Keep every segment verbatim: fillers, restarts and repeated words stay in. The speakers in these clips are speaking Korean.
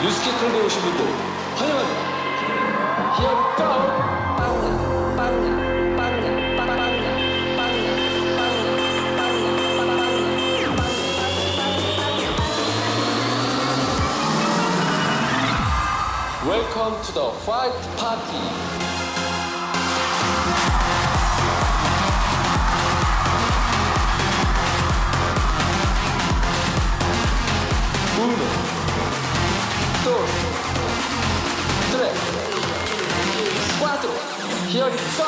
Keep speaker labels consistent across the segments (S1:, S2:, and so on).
S1: 뉴스케이터에 오신 분들 환영합니다. Here we go. 빵야, 빵야, 빵야, 빵야, 빵야, 빵야, 빵야, 빵야, 빵야. Welcome to the Fight Party. Uno, dos, tres, cuatro. Here we go.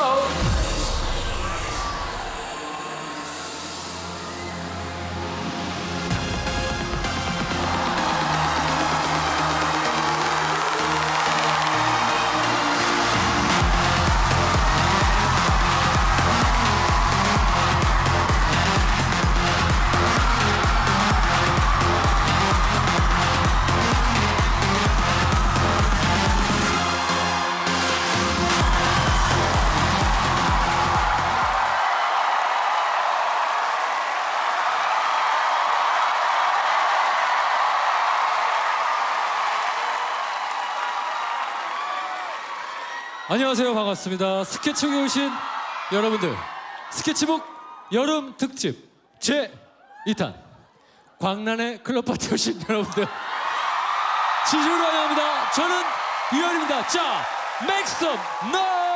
S2: 안녕하세요. 반갑습니다. 스케치북에 오신 여러분들, 스케치북 여름 특집 제이 탄 광란의 클럽 파티에 오신 여러분들 진심으로 환영합니다. 저는 유열입니다. 자, make some noise!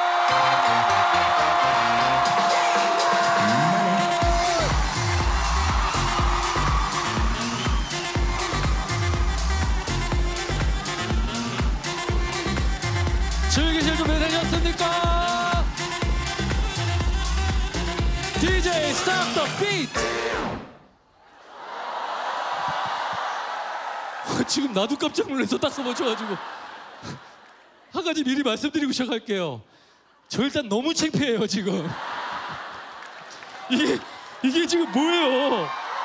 S2: 즐기실 준비 되셨습니까? 디제이 start the beat! 지금 나도 깜짝 놀라서 딱 써맞춰가지고 한 가지 미리 말씀드리고 시작할게요. 저 일단 너무 창피해요 지금. 이게 이게 지금 뭐예요?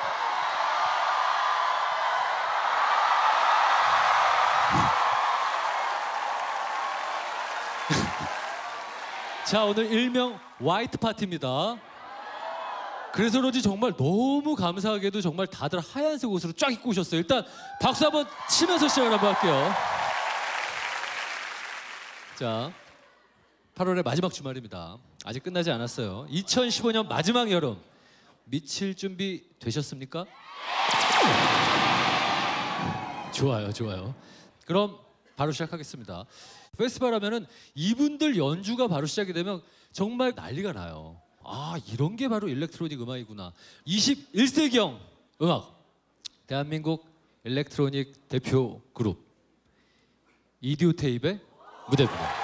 S2: 자, 오늘 일명 화이트 파티입니다. 그래서 그런지 정말 너무 감사하게도 정말 다들 하얀색 옷으로 쫙 입고 오셨어요. 일단 박수 한번 치면서 시작을 한번 할게요. 자, 팔월의 마지막 주말입니다. 아직 끝나지 않았어요. 이천십오 년 마지막 여름, 미칠 준비 되셨습니까? 좋아요, 좋아요. 그럼 바로 시작하겠습니다. 페스티벌 하면은 이분들 연주가 바로 시작이 되면 정말 난리가 나요. 아, 이런 게 바로 일렉트로닉 음악이구나. 이십일 세기형 음악, 대한민국 일렉트로닉 대표 그룹 이디오 테이프의 무대입니다.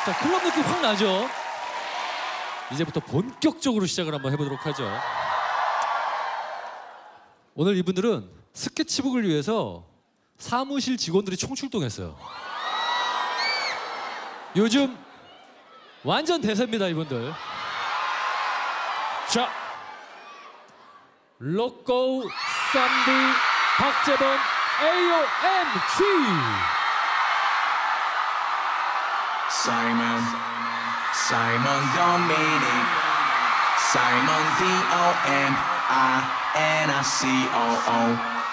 S2: 자, 클럽 느낌 확 나죠? 이제부터 본격적으로 시작을 한번 해보도록 하죠. 오늘 이분들은 스케치북을 위해서 사무실 직원들이 총출동했어요. 요즘 완전 대세입니다, 이분들. 자, 로꼬, 쌈디, 박재범, 에이오엠지.
S3: Simon, Simon Dominic, Simon D O M I N I C O O.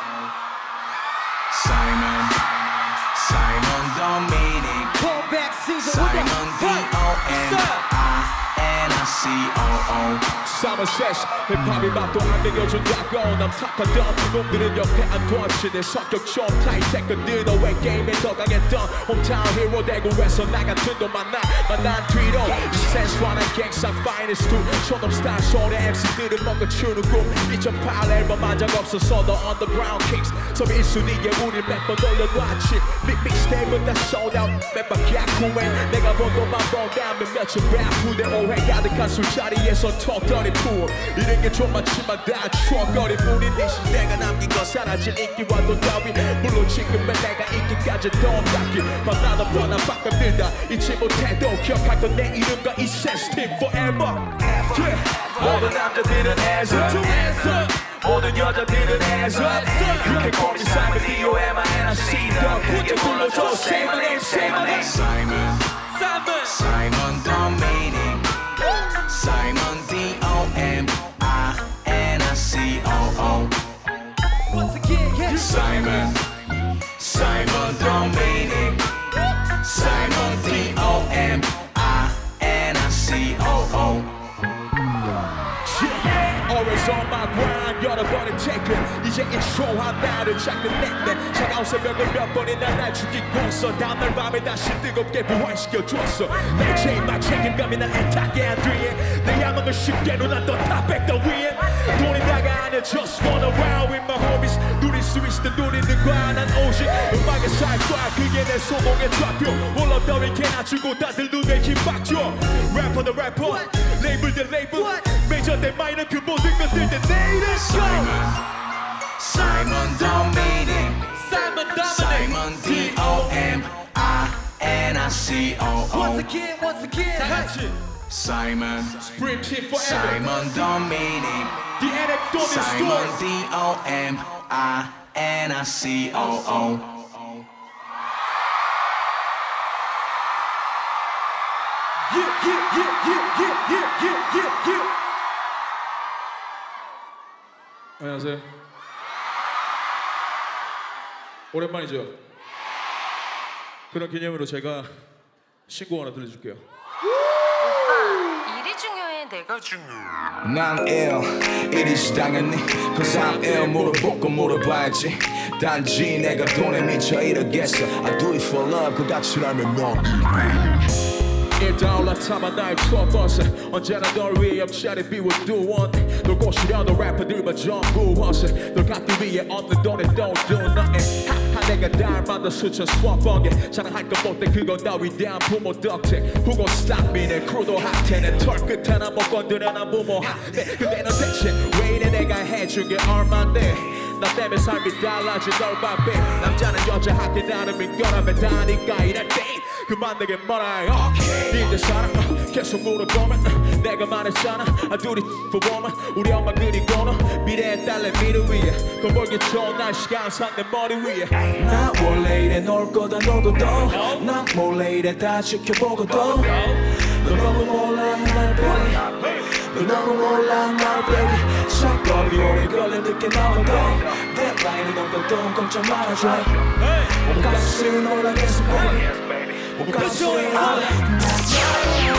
S3: Simon, Simon Dominic, Simon D O M I N I C O O.
S4: Simon says 힙합이 맛도 안 먹여준다고 남 탓하던 놈들은 옆에 안 도와주지 내 성격 좀 타이트했거든 너의 게임에 더 강했던 홈타운 히로 대구에서 나 같은 놈 만나 만난 뒤로 이 센스와는 갱상 파이니스트 쇼놈 스타일 쇼의 엠씨들은 뭔가 추는 꿈 이천팔 앨범 한 적 없어서 더 언더그라운드 킹스 섭 일 순위에 우릴 몇 번 올려놨지 믹스테이프는 다 sold out 몇 바퀴 후에 내가 본 돈만 본다면 며칠 배 후대 오해 가득한 술자리에서 턱더리 투어 이런 게 좀 많지만 다 추억거리 뿐인 이 시대가 남긴 건 사라질 인기와 돈 따위 물론 지금은 내가 인기까지 더 닦기 밤나도 뻔한 바깥들다 잊지 못해도 기억할 건 내 이름과 이 센스팀 forever yeah. 모든 남자들은 as up 모든 여자들은 as up You can call me Simon D O M I N I C 더 굳이 불러줘 Say my name, say my name
S3: Simon,
S4: Simon
S3: Simon Dominic, Simon D O M I N I C O O.
S4: Once again, yeah.
S3: Simon, Simon Dominic, Simon D O M I N I C O O.
S4: Always on my grind, 여러 번은 taken 이제 인트로한 나를 자꾸 냈네 차가운 새벽을 몇 번이나 날 죽이고서 다음날 밤에 다시 뜨겁게 부활시켜줬어 내 제일만 책임감이 날 애타게 한 뒤에 내 야망을 쉽게로 난 더 탑백 더 위에 돈이 다가 아니야 just wanna ride with my homies 누릴 수 있을 때 누리는 거야 난 오직 음악에 살 거야 그게 내 소몽의 좌표 올라 더위 개나 주고 다들 눈에 힘박줘 래퍼 더 래퍼 레이블 대 레이블 메이저 대 마이너 그 모든 것들 대 내일은
S3: Simon, Simon Dominic,
S4: Simon Dominic
S3: Simon D O M I N I C O O.
S4: Once again, once again 다 같이
S3: Simon,
S4: Spring Team forever
S3: Simon Dominic,
S4: The anecdote
S3: Simon
S4: story
S3: D O M I N I C O O.
S4: Yeah, yeah, yeah, yeah, yeah, yeah, yeah, yeah, yeah. 안녕하세요. 오랜만이죠. 그런 기념으로 제가 신곡 하나 들려줄게요.
S5: 오빠, 일이 중요해, 내가 중요해.
S3: 난 ill, 이리지 당연히 Cause I'm ill 물어보고 물어봐야지 단지 내가 돈에 미쳐 이러겠어 I do it for love 그 가치라면 넌
S4: 일단 올라타만 나의 투어버스 언제나 널 위해 옆자리 비워두원 널 꼬시려는 래퍼들만 전부 허세 널 갖기 위해 얻는 돈에 don't do nothing 하하 내가 닮았던 수천 스와퍼게 자랑할 것 못해 그건 다 위대한 부모 덕택 Who gon' stop me 내 크루도 핫해 내 털끝 하나 못 건드려 난 무모한데 근데 넌 대체 왜 이래 내가 해준 게 얼만데 나 때문에 삶이 달라진 널 바래 남자는 여자 학교 나름인 거라면 다니까 이럴 때 그만 내게 뭐라 해 okay. 이제 사랑 계속 물어보면 내가 말했잖아 I do it for woman 우리 엄마 그리고는 미래의 딸내 미래 위에 돈 벌기 좋은 날씨가 항상 내 머리 위에 나 원래 이래 놀 거다 놀고도 난 몰래 이래 다 지켜보고도 너 너무 몰라 날 baby 너 너무 몰라 날 baby 사건이 오래 걸려 늦게 나와도 데드라인은 없거든 걱정 말아줘 온 가슴은 올라겠어 baby 온 가슴은 올라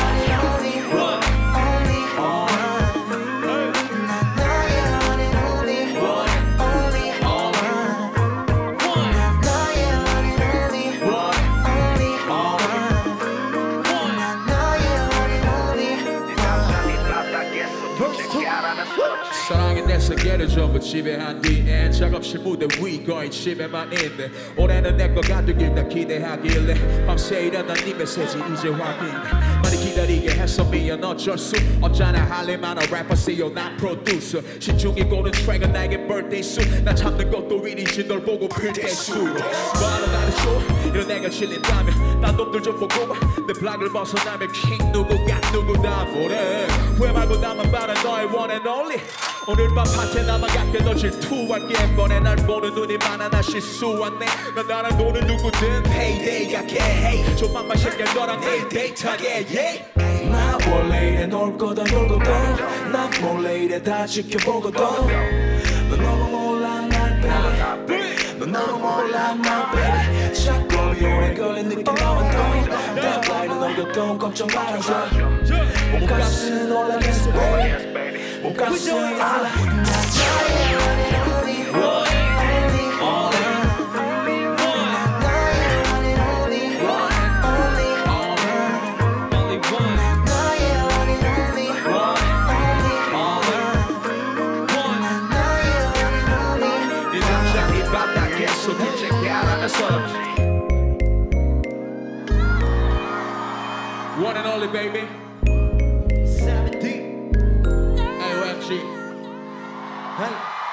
S4: 사랑이 내 세계를 줘 전부 지배한 뒤엔 작업실 무대 위 거의 집에만 있네. 올해는 내 거 가득일 다 기대하길래 밤새 일어난 네 메시지 이제 확인. 많이 기다리게 했어 미안 어쩔 수 없잖아. 할 일 많아 래퍼 씨오 나 프로듀서. 신중히 고른 트랙은 나에게 birthday 수. 나 참는 것도 일이지 널 보고 필때 수. 뭐하러 나를 줘 이런 내가 질린다면 딴 놈들 좀 보고 내 블락을 벗어나면 킹 누구가 누구다 뭐래. 후회 말고 나만 바란 너의 one and only. 오늘 밤 파티에 나만 갈게 너 질투할게. 뻔해 날 보는 눈이 많아 나 실수했네. 난 나랑 노는 누구든 payday 가게 hey. 좀만 마실게 너랑 내일 데이트하게 yeah.
S3: 나 원래 이래 놀 거다 놀거든. 나 몰래 이래 다 지켜보거든. 넌 너무 몰라 날 baby. 넌 너무 몰라 날 baby. 자꾸 오래 걸린 느낌 너만 또 데드라인을 넘겨도 걱정 말아줘. 몸값은 올라겠어 baby. 몸값은 올라.
S4: One and only baby. seven D. A O M G. Hey.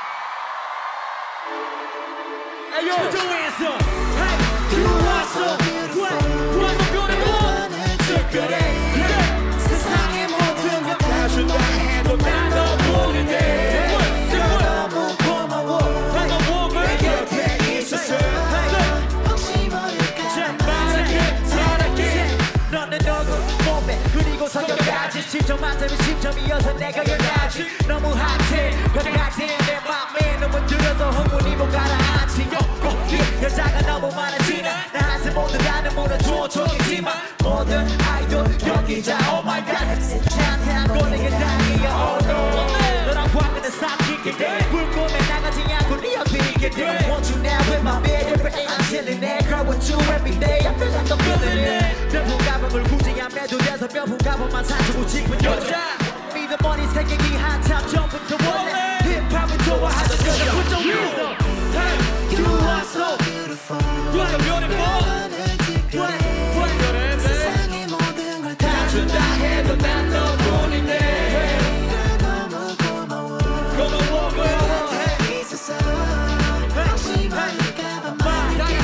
S4: Hey yo. Put your hands up. Hey. You are so beautiful. You are so beautiful. So good. Yeah. 세상의 모든 걸 다 준다 해도 난 너 보는데. 너무 고마워. 고마워. 내 곁에 있었어. 혹시 모를까. 말할게. 잘할게. 너는 너고. 그리고 성격까지 십 점 만점이 십 점이어서 내가 열나지. 너무 핫해 변해가지 내 맘에 너무 들어서 흥분이 못 가라앉지. 여자가 너무 많아지나 나 한숨 못 들다는 문은 조종이지만 모든 아이돌 여기자 oh my god. 찬탄하고 내게 당이야 oh no. 너랑 광근은 삼키게 돼. 불금에 나가지 않고 네 옆에 있게 돼. Want you now with my baby. I'm chilling there girl with you every day. I feel like I'm feeling it. 명품 가방을 굳이 안 매도 돼서 명품 가방만 사주고 싶은 여자. 미드머니 생기기 한참 전부터 원해. 힙합을 좋아하던 여자 put your hands up. Hey, you are so beautiful. You are so beautiful. What? What? 세상의 모든 걸 다 준다 해도 난 너뿐인데. 너무 고마워. 고마워. 곁에 있어서 혹시 모를까 봐 말할게.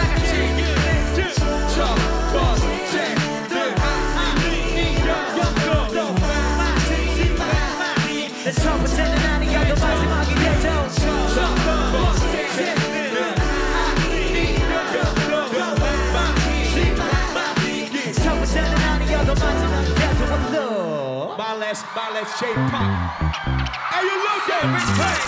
S4: 첫 번째 늘 내 첫 번째는 아니어도 마지막이 되죠. 첫 번째 늘 첫 번째는 아니어도 마지막이 되죠. My last, my last J-pop. Hey, you look at respect.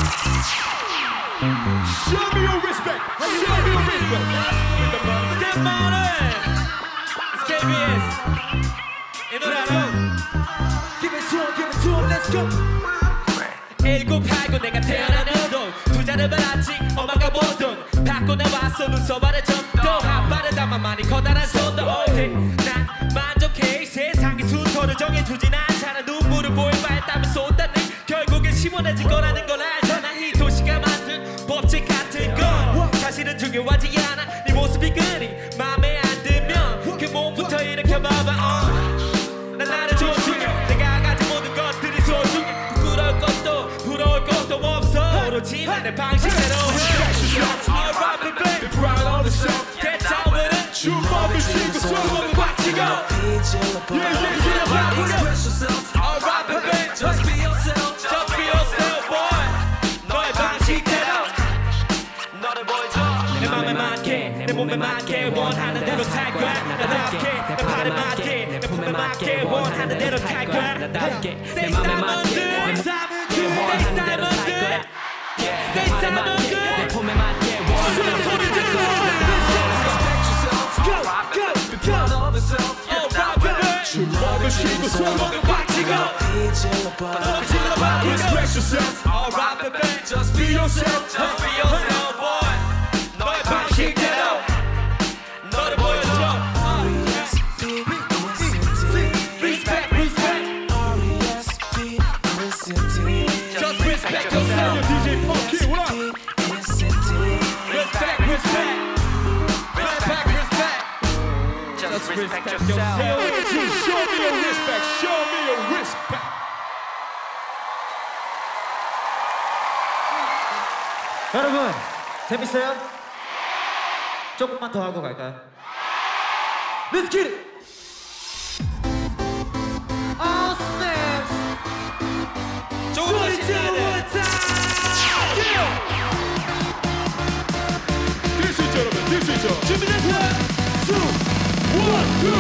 S4: Show me your respect. Show me your respect. Step mountain. It's K B S. 이 노래 알아? Give it to him, give it to him, let's go. 일곱팔구 내가 태어나는 돈 부자를 받았지 엄마가 보던 받고 나왔어 눈썹 아래 점도 한 빠르다만 많이 커다란 손도 어때 난 만족해 세상의 순서를 정해주진 않잖아. 눈물을 보일 바에 땀을 쏟다네. 결국엔 시원해질 거라는 걸 알잖아. 이 도시가 만든 법칙 같은 건 사실은 중요하지 않아. 네 모습이 그리 맘에 안 들면 그 몸부터 일으켜봐봐. 어. 난 나를 존중해. 내가 가진 모든 것들이 소중해. 부러울 것도 부러울 것도 없어. 오로지 내 방식대로 Alright baby proud of yourself. 개차오르는 주먹을 쥐고 손목을 꽉 쥐고 Yeah yeah yeah express yourself. Alright baby just be yourself. Just be yourself boy. 너의 방식대로 너를 보여줘. 내 맘에 맞게 내 몸에 맞게 원하는 대로 살 거야. 나답게 내 팔에 맞게 내 품에 맞게 원하는 대로 살 거야. 나답게 내 맘에 맞게 내 원하는 대로 살 거야. 내 팔에 맞게 내 품에 맞게 원하는 대로 살 거야. 주먹을 쥐고 손목을 꽉 쥐고 너를 질러봐. Express yourself. Alright baby just be yourself. Just be yourself boy. 너의 방식대로 너를 보여줘. Respect respect. Just respect yourself. 디제이 펑 Show me your respect. Show me your respect.
S6: 여러분 재밌어요? 조금만 더 하고 갈까요? Let's get it! All snaps!
S7: 조금 더 신나야 돼.
S4: 뛸 수 있죠 여러분. 뛸 수 있죠. 준비됐어요? two, one, two,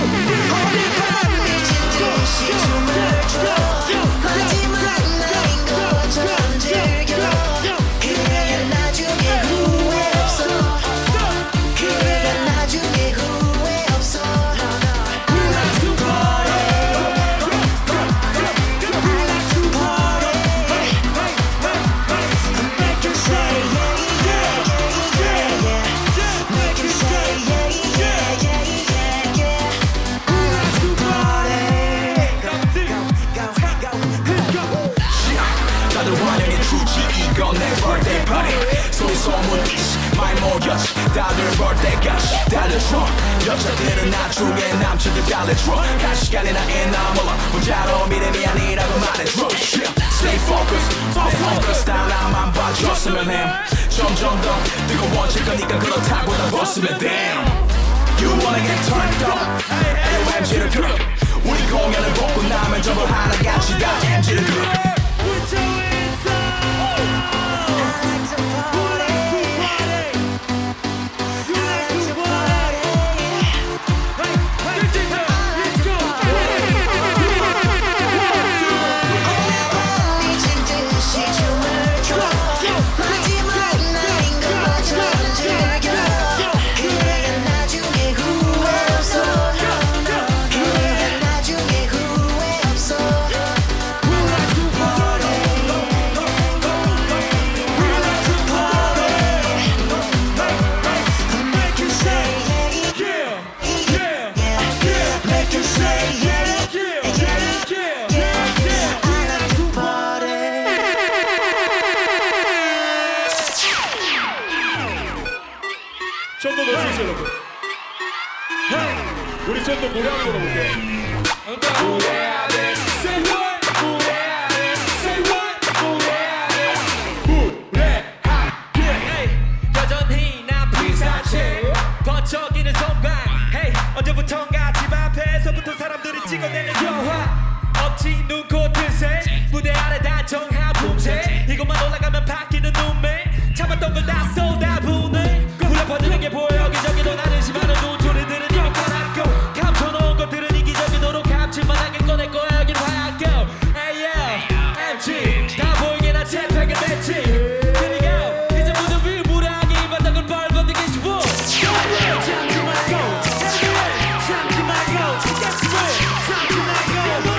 S4: 다들 birthday까지 달려줘 여자들은 나중에 남친들 달래줘 갈 시간이나 있나 몰라 혼자로 믿음이 아니라고 말해줘 Stay focused, stay focused 단 나만 봐줬으면 해 점점 더 뜨거워질 거니까 그렇다고 나 벗으면 damn You wanna get turned up 에이오엠지를 들어 우리 공연을 보고 나면 전부 하나같이 다 엠지를 들어 Put your hands up 좀 더 넣어주세요 여러분. 우리 좀 더 무례하게 걸어볼게요. 무례하게 Say what? 무례하게 Say what? 무례하게 무례하게
S7: 여전히 난 피사체 번쩍이는 손발 Hey 언제부턴가 집 앞에서부터 사람들이 찍어내는 영화 억지 눈코뜰새 무대 아래 단정한 품새 이것만 올라가면 바뀌는 눈매 참았던 걸 다 쏟아부네 울려퍼지는 게 보여 여기저기도 나는 심하는 눈초리들은 여건하고 감춰놓은 것들은 이기적이도록 감칠만하게 꺼낼 거야 여긴 화학교 에이요 엠지 다 보이게 난 재팩을 냈지 그리고 이제 무대 위 무례하게 이 바닥을 벌거든 계시고 참지 말고 참지 말고 참지 말고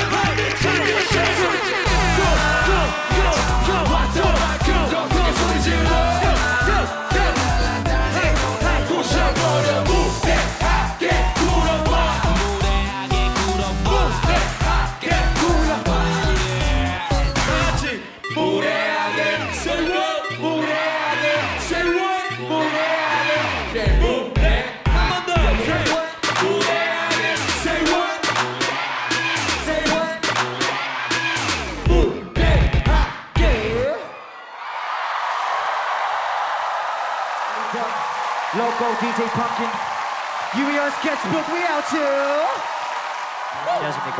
S6: Local 디제이 Pumpkin, 유희열 Sketchbook, we out too. 안녕하십니까.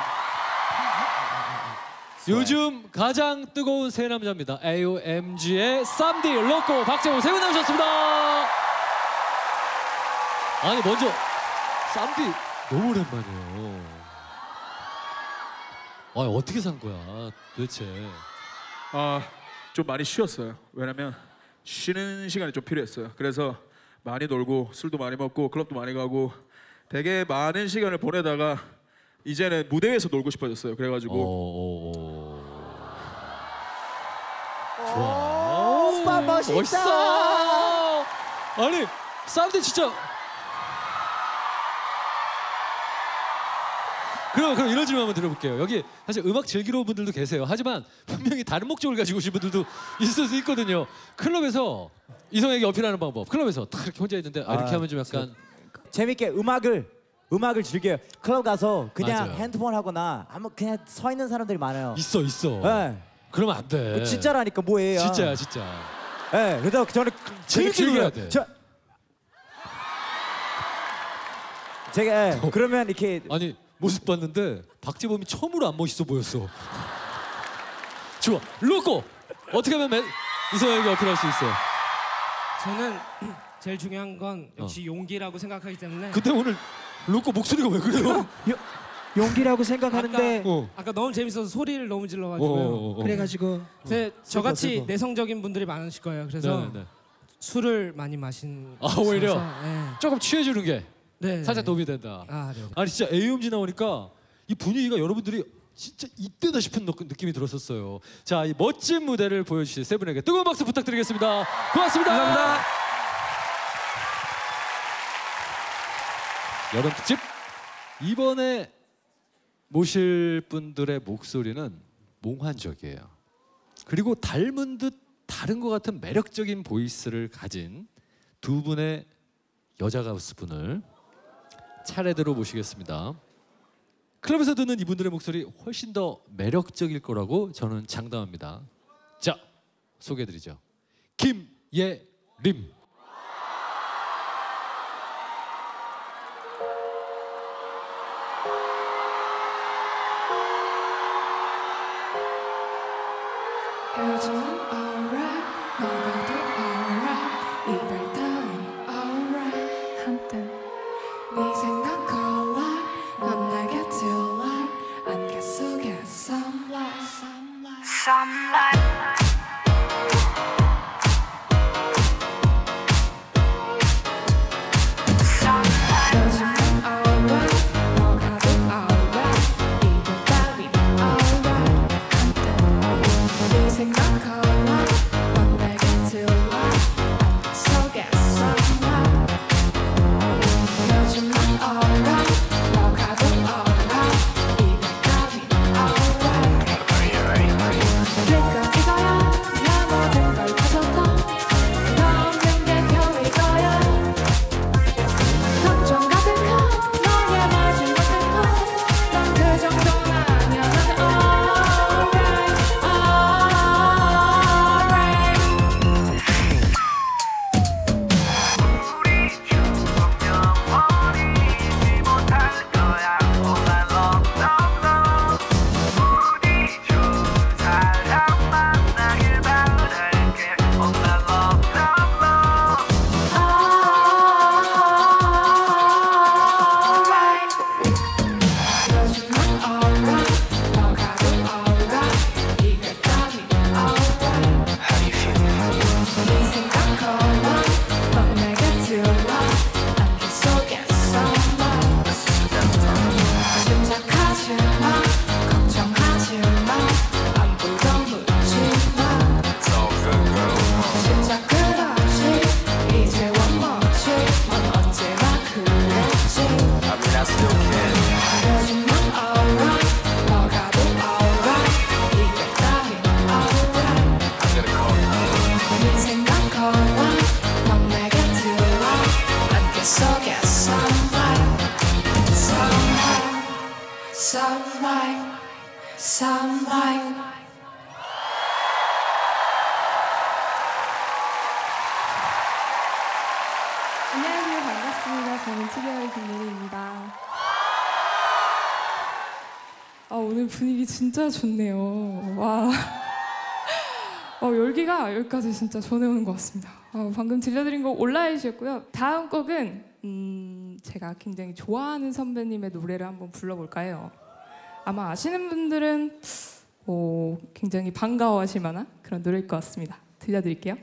S2: 요즘 가장 뜨거운 새 남자입니다. 에이오엠지의 쌈디, 로꼬, 박재호 세 분 나오셨습니다. 아니 먼저 쌈디 너무 오랜만이에요. 아 어떻게 산 거야 도대체?
S4: 아, 좀 많이 쉬었어요. 왜냐면 쉬는 시간이 좀 필요했어요. 그래서 많이 놀고 술도 많이 먹고 클럽도 많이 가고 되게 많은 시간을 보내다가 이제는 무대에서 놀고 싶어졌어요. 그래가지고
S2: 오, 오, 오. 좋아.
S6: 오빠 멋있다.
S2: 멋있어. 아니 쌈디 진짜. 그럼 그럼 이런 질문 한번 드려볼게요. 여기 사실 음악 즐기러 분들도 계세요. 하지만 분명히 다른 목적을 가지고 오신 분들도 있을 수 있거든요. 클럽에서 이성에게 어필하는 방법. 클럽에서 딱 이렇게 혼자 있는데 아, 이렇게
S6: 아,
S2: 하면 좀 약간
S6: 재밌게 음악을 음악을 즐겨요. 클럽 가서 그냥
S2: 맞아요.
S6: 핸드폰 하거나 아무 그냥 서 있는 사람들이 많아요.
S2: 있어 있어.
S6: 네.
S2: 그러면 안 돼.
S6: 진짜라니까 뭐예요?
S2: 진짜야 진짜.
S6: 네, 그래서 저는
S2: 즐기고
S6: 즐겨야
S2: 돼.
S6: 저... 제가 예, 그러면 이렇게
S2: 아니 모습 봤는데 박재범이 처음으로 안 멋있어 보였어. 좋아. 로꼬 어떻게 하면 이성에게 어필할 수 있어?
S8: 저는 제일 중요한 건 역시 어. 용기라고 생각하기 때문에.
S2: 근데 오늘 로꼬 목소리가 왜 그래요?
S6: 요, 용기라고 생각하는데
S8: 아까, 어. 아까 너무 재밌어서 소리를 너무 질러가지고요.
S2: 어, 어, 어.
S6: 그래가지고
S8: 제, 저같이 슬퍼. 내성적인 분들이 많으실 거예요. 그래서 네, 네. 술을 많이 마신.
S2: 아 오히려
S8: 네.
S2: 조금 취해주는 게
S8: 네,
S2: 살짝
S8: 네.
S2: 도움이 된다.
S8: 아, 네.
S2: 아니 진짜 에이엠지 나오니까 이 분위기가 여러분들이 진짜 이때다 싶은 느낌이 들었었어요. 자, 이 멋진 무대를 보여주실 세 분에게 뜨거운 박수 부탁드리겠습니다. 고맙습니다.
S8: 감사합니다.
S2: 여름 특집 이번에 모실 분들의 목소리는 몽환적이에요. 그리고 닮은 듯 다른 것 같은 매력적인 보이스를 가진 두 분의 여자 가수분을 차례대로 모시겠습니다. 클럽에서 듣는 이분들의 목소리 훨씬 더 매력적일 거라고 저는 장담합니다. 자, 소개해드리죠. 김예림.
S9: 요즘은 alright, 너가도 alright, 이별 따윈 alright. 한땐 네 생각 alright, 넌 내게 delight, 안개 속에 sunlight, sunlight, sunlight. Sunlight, sunlight.
S10: 안녕하세요, 반갑습니다. 저는 티비아의 김예림입니다. 아, 오늘 분위기 진짜 좋네요. 와, 어, 열기가 여기까지 진짜 전해오는 것 같습니다. 어, 방금 들려드린 곡 온라인이었고요. 다음 곡은 음, 제가 굉장히 좋아하는 선배님의 노래를 한번 불러볼까 해요. 아마 아시는 분들은 오, 굉장히 반가워하실 만한 그런 노래일 것 같습니다. 들려드릴게요.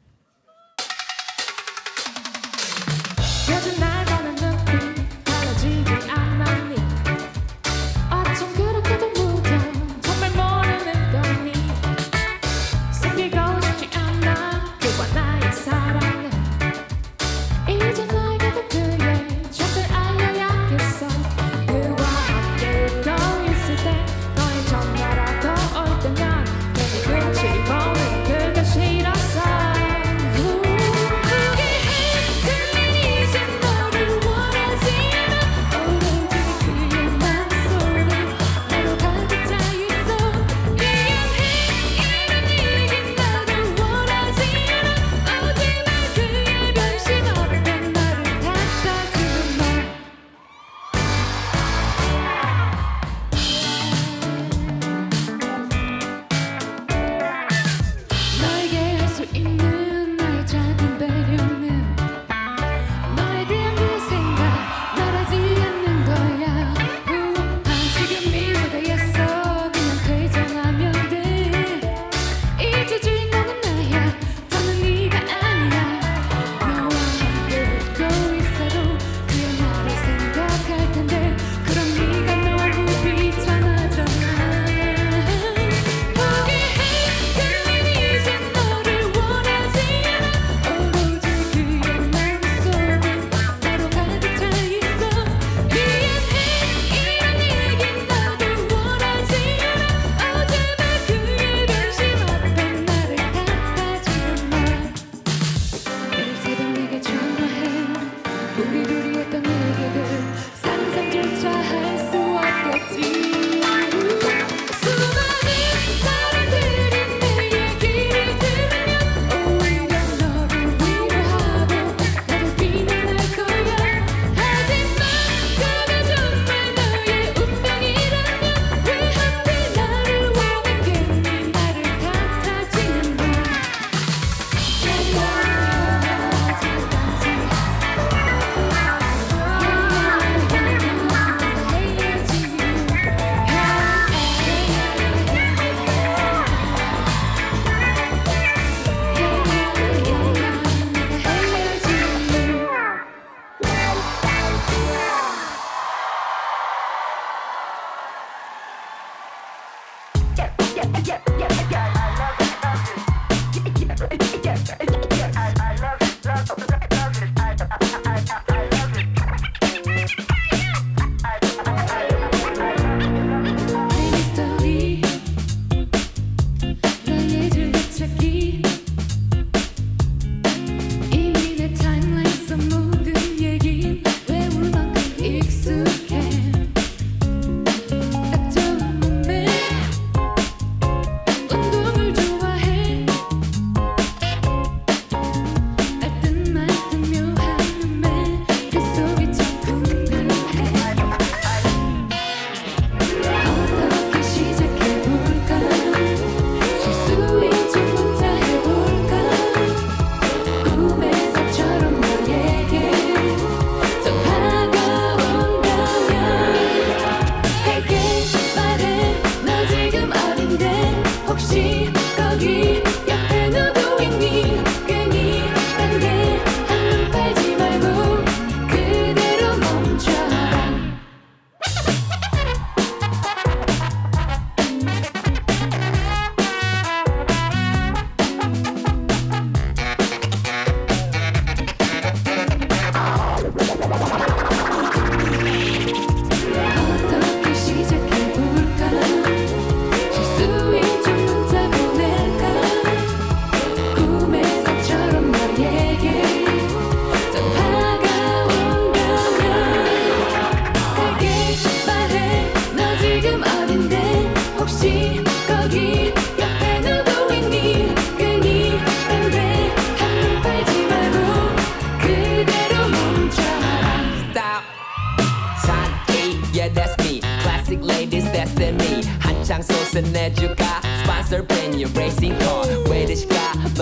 S9: 요즘 날 보는 눈빛 달라지지 않았니? 어쩜 그렇게도 무뎌 정말 모르는 거니? 숨기고 싶지 않아 그와 나의 사랑은 이제 나에게도 그의 정체를 알려야겠어. 그와 함께 웃고 있을 때 너의 전화라도 올 때면 내 눈치 보는 그가 싫었어. 그게 흔들린 이제 노래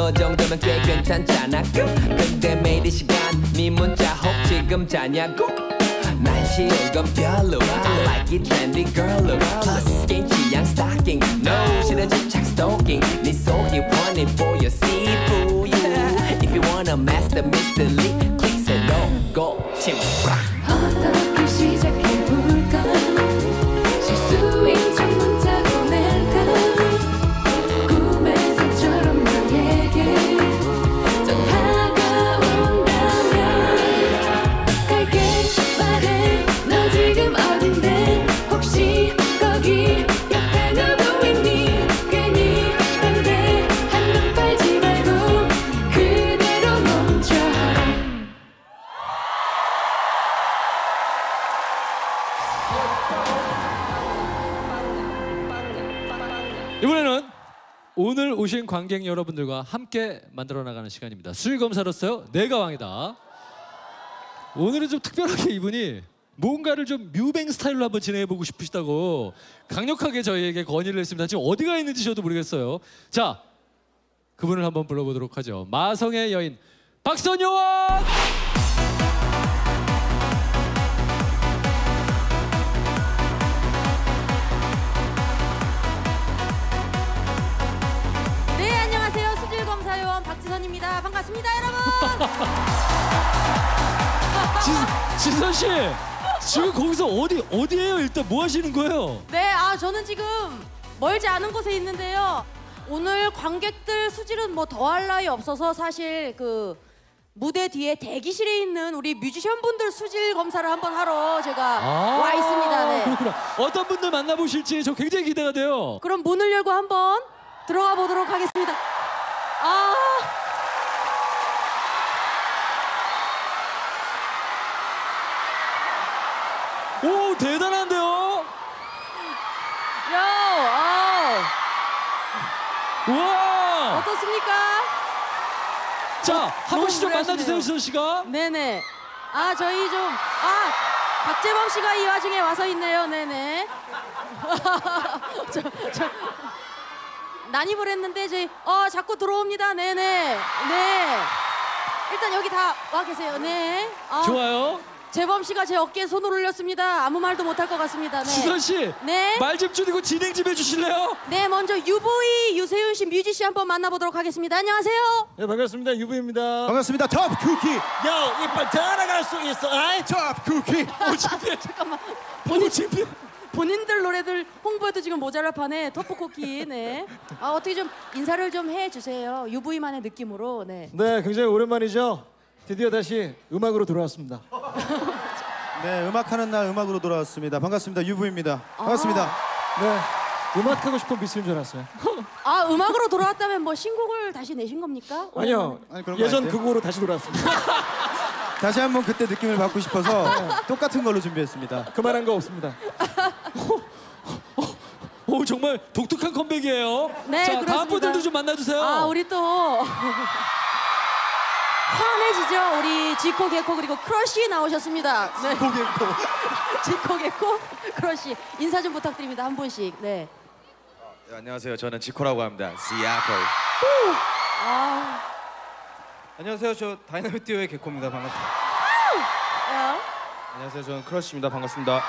S11: 너 정도면 꽤 괜찮잖아 근데 매일 이 시간 네 문자 혹 지금 자냐고 난 쉬운 건 별로 I like it trendy girl look Plus 게임 취향 stalking No 싫어 집착 stalking 네 속이 원해 보여 see through you If you wanna master mystery click say no go 침박
S9: 어떻게 시작해볼까 실수인 척 문자 보낼까 꿈에서처럼 너에게 전화가 온다면 갈게 말해 너 지금 어딘데 혹시 거기 옆에 누구 있니 괜히 반대한 눈 팔지 말고 그대로 멈춰라
S2: 이번에는 오늘 오신 관객 여러분들과 함께 만들어 나가는 시간입니다. 수질 검사로서요 내가 왕이다. 오늘은 좀 특별하게 이분이 뭔가를 좀 뮤뱅 스타일로 한번 진행해보고 싶으시다고 강력하게 저희에게 건의를 했습니다. 지금 어디가 있는지 저도 모르겠어요. 자, 그분을 한번 불러보도록 하죠. 마성의 여인 박선요원!
S12: 네, 안녕하세요. 수질검사요원 박지선입니다. 반갑습니다, 여러분.
S2: 지, 지선 씨, 지금 거기서 어디 어디예요? 일단 뭐 하시는 거예요?
S12: 네, 아 저는 지금 멀지 않은 곳에 있는데요. 오늘 관객들 수질은 뭐 더할 나위 없어서 사실 그 무대 뒤에 대기실에 있는 우리 뮤지션 분들 수질 검사를 한번 하러 제가
S2: 아,
S12: 와 있습니다. 네.
S2: 그렇구나. 어떤 분들 만나보실지 저 굉장히 기대가 돼요.
S12: 그럼 문을 열고 한번 들어가 보도록 하겠습니다. 아.
S2: 오, 대단한데요?
S12: 야, 아.
S2: 우와!
S12: 어떻습니까?
S2: 자, 한 번씩 좀
S12: 무례하시네요.
S2: 만나주세요, 지선 씨가.
S12: 네네. 아 저희 좀 아 박재범 씨가 이 와중에 와서 있네요. 네네. 저, 저, 난입을 했는데 저희 어 자꾸 들어옵니다. 네네. 네. 일단 여기 다 와 계세요. 네. 아,
S2: 좋아요.
S12: 재범 씨가 제 어깨에 손을 올렸습니다. 아무 말도 못할 것 같습니다. 네.
S2: 지선 씨,
S12: 네.
S2: 말 좀 줄이고 진행 좀 해주실래요?
S12: 네, 먼저 유브이 유세윤 씨 뮤지 씨 한번 만나보도록 하겠습니다. 안녕하세요.
S13: 네, 반갑습니다. 유부입니다.
S6: 반갑습니다. 톱 쿠키.
S13: 야, 이빨 다 나갈 수 있어. 아이,
S6: 톱 쿠키.
S2: 오, 창피해.
S12: 잠깐만.
S2: 본인 창피해.
S12: 본인들 노래들 홍보해도 지금 모자랄 판에 터프코키. 네. 아 어떻게 좀 인사를 좀 해주세요. 유브이만의 느낌으로. 네.
S13: 네, 굉장히 오랜만이죠. 드디어 다시 음악으로 돌아왔습니다.
S14: 네, 음악하는 날 음악으로 돌아왔습니다. 반갑습니다. 유부입니다. 반갑습니다.
S13: 네, 음악하고 싶은 미스인 줄 알았어요.
S12: 아 음악으로 돌아왔다면 뭐 신곡을 다시 내신 겁니까?
S13: 아니요,
S14: 아니, 그런 거
S13: 예전
S14: 아닌데요?
S13: 그곡으로 다시 돌아왔습니다.
S14: 다시 한번 그때 느낌을 받고 싶어서 똑같은 걸로 준비했습니다.
S13: 그만한 거 없습니다.
S2: 오, 정말 독특한 컴백이에요.
S12: 네,
S2: 자,
S12: 그렇습니다.
S2: 다음 분들도 좀 만나주세요.
S12: 아 우리 또 환해지죠. 우리 지코 개코 그리고 크러쉬 나오셨습니다. 네.
S14: 지코 개코.
S12: 지코 개코 크러쉬 인사 좀 부탁드립니다. 한 분씩. 네.
S15: 네, 안녕하세요. 저는 지코라고 합니다. 지아코.
S12: 아.
S15: 안녕하세요. 저 다이나믹 듀오의 개코입니다. 반갑습니다.
S12: 야.
S15: 안녕하세요. 저는 크러쉬입니다. 반갑습니다.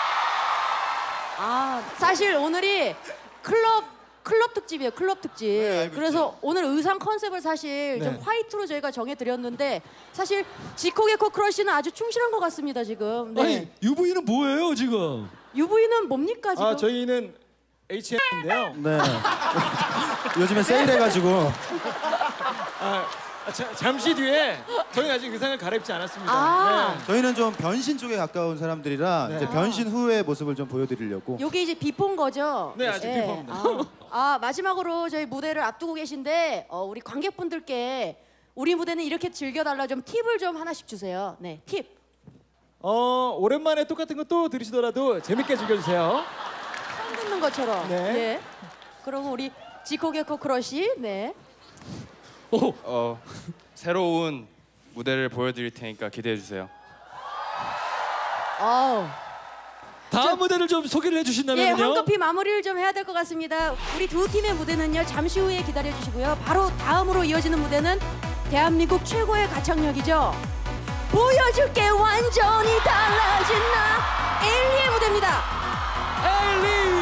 S12: 아 사실 오늘이 클럽 클럽 특집이에요. 클럽 특집.
S14: 네,
S12: 그래서 오늘 의상 컨셉을 사실 좀
S13: 네.
S12: 화이트로 저희가 정해드렸는데 사실 지코 개코 크러쉬는 아주 충실한 것 같습니다 지금. 네.
S2: 아니, 유부인은 뭐예요 지금?
S12: 유부인은 뭡니까 지금?
S13: 아, 저희는 에이치엠인데요.
S14: 네. 요즘에 세일해가지고.
S13: 아, 자, 잠시 뒤에 저희는 아직 의상을 갈아입지 않았습니다.
S12: 아.
S13: 네.
S14: 저희는 좀 변신 쪽에 가까운 사람들이라
S13: 네.
S14: 이제 변신 후의 모습을 좀 보여드리려고.
S12: 요게 이제 비포인 거죠?
S13: 네, 아직 비포입니다.
S12: 아, 아 마지막으로 저희 무대를 앞두고 계신데 어, 우리 관객분들께 우리 무대는 이렇게 즐겨달라 좀 팁을 좀 하나씩 주세요. 네, 팁.
S13: 어, 오랜만에 똑같은 거 또 들으시더라도 재밌게 즐겨주세요.
S12: 처음 듣는 것처럼.
S13: 네.
S12: 예. 그리고 우리 지코 개코 크러쉬. 네.
S15: 어, 새로운 무대를 보여드릴 테니까 기대해 주세요.
S12: 아우.
S2: 다음 무대를 좀 소개를
S12: 예,
S2: 해주신다면요.
S12: 황급히 마무리를 좀 해야 될 것 같습니다. 우리 두 팀의 무대는요 잠시 후에 기다려주시고요. 바로 다음으로 이어지는 무대는 대한민국 최고의 가창력이죠. 보여줄게 완전히 달라진 나 엘리의 무대입니다.
S2: 엘리.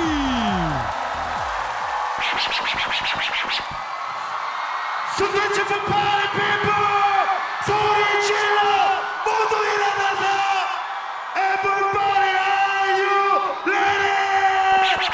S3: 순간 제품 파리 피부 소리 질러 모두 일어나서 Everybody are you ready?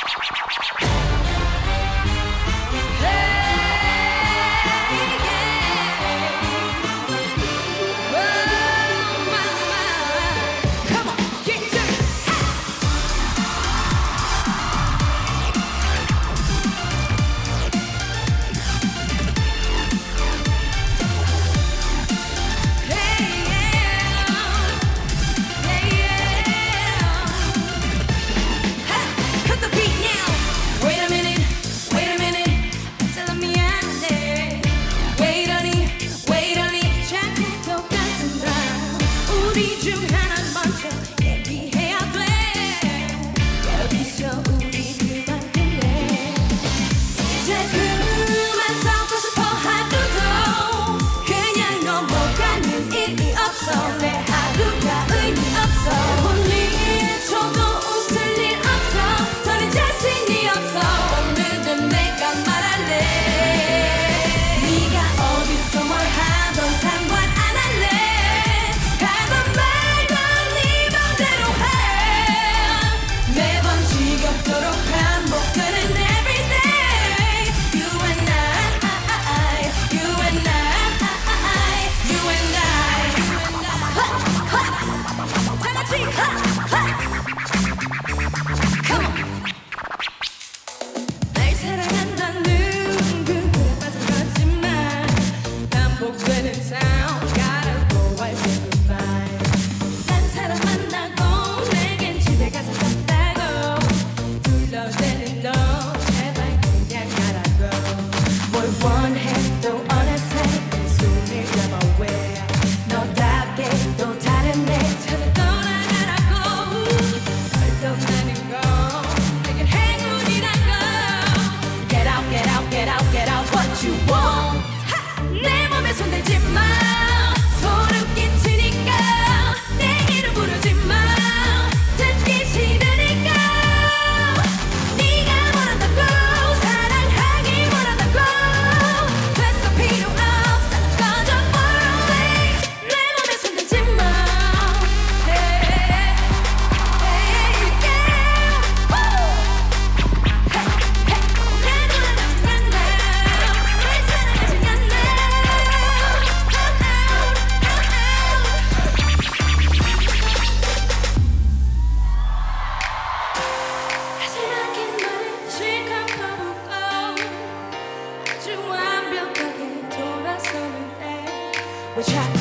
S9: 왜 자꾸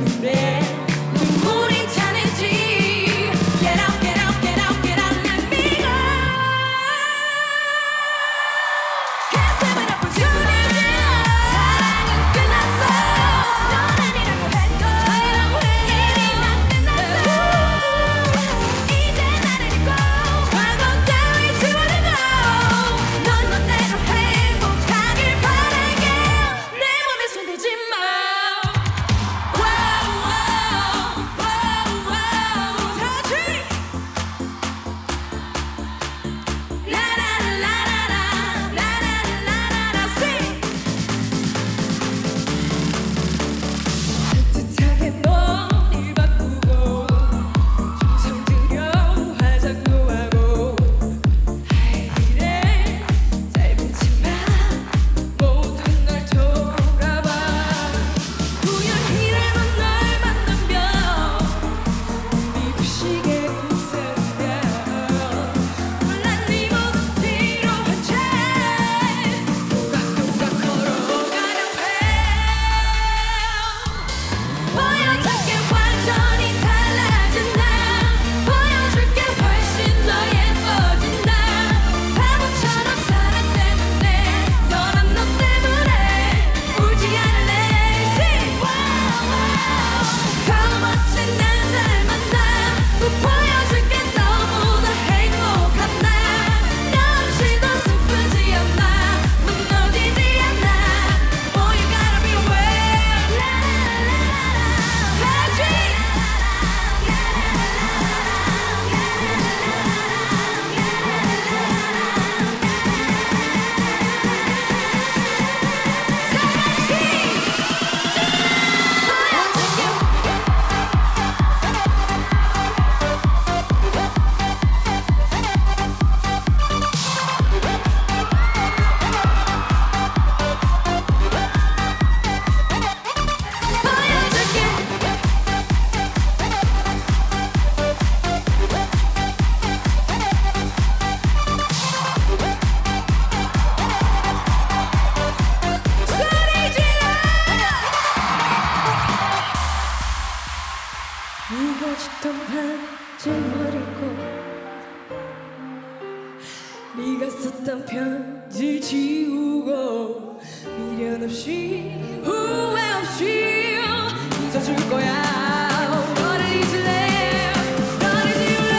S9: 눈에 눈물이 차는지 Get out, get out, get out, get out, let me go Can't stop it up for you 사랑은 끝났어 넌 아니라고 했고 이미 난 끝났어 이제 나를 잊고 과거 따위 지워내고 넌 너대로 행복하길 바랄게 내 몸에 손대지 마 헤어졌던 반쯤 버리고 네가 썼던 편지 지우고 미련 없이 후회 없이 잊어줄 거야. 너를 잊을래, 너를 지울래.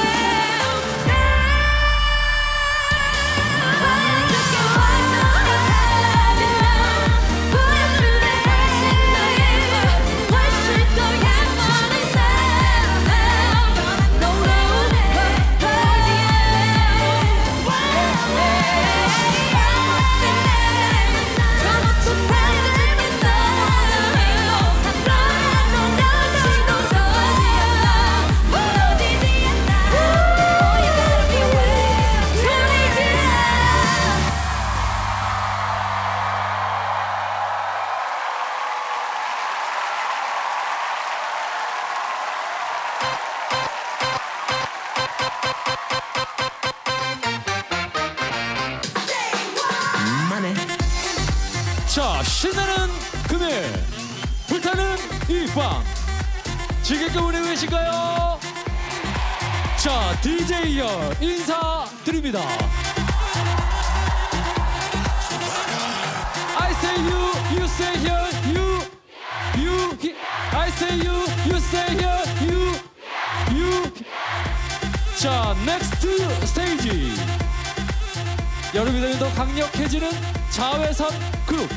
S9: 어떻게 와서 하지만 보여줄래. 훨씬 더 예쁜 사람 너로
S2: 자, 신나는 금요일 불타는 이 밤 즐겁게 보내고 계신가요? 자, 디제이 열 인사드립니다. I say you, you say here, you, you, he, I say you, you say here, you, you. 자, 넥스트 스테이지. 여름이 되면 더 강력해지는 자외선 그룹.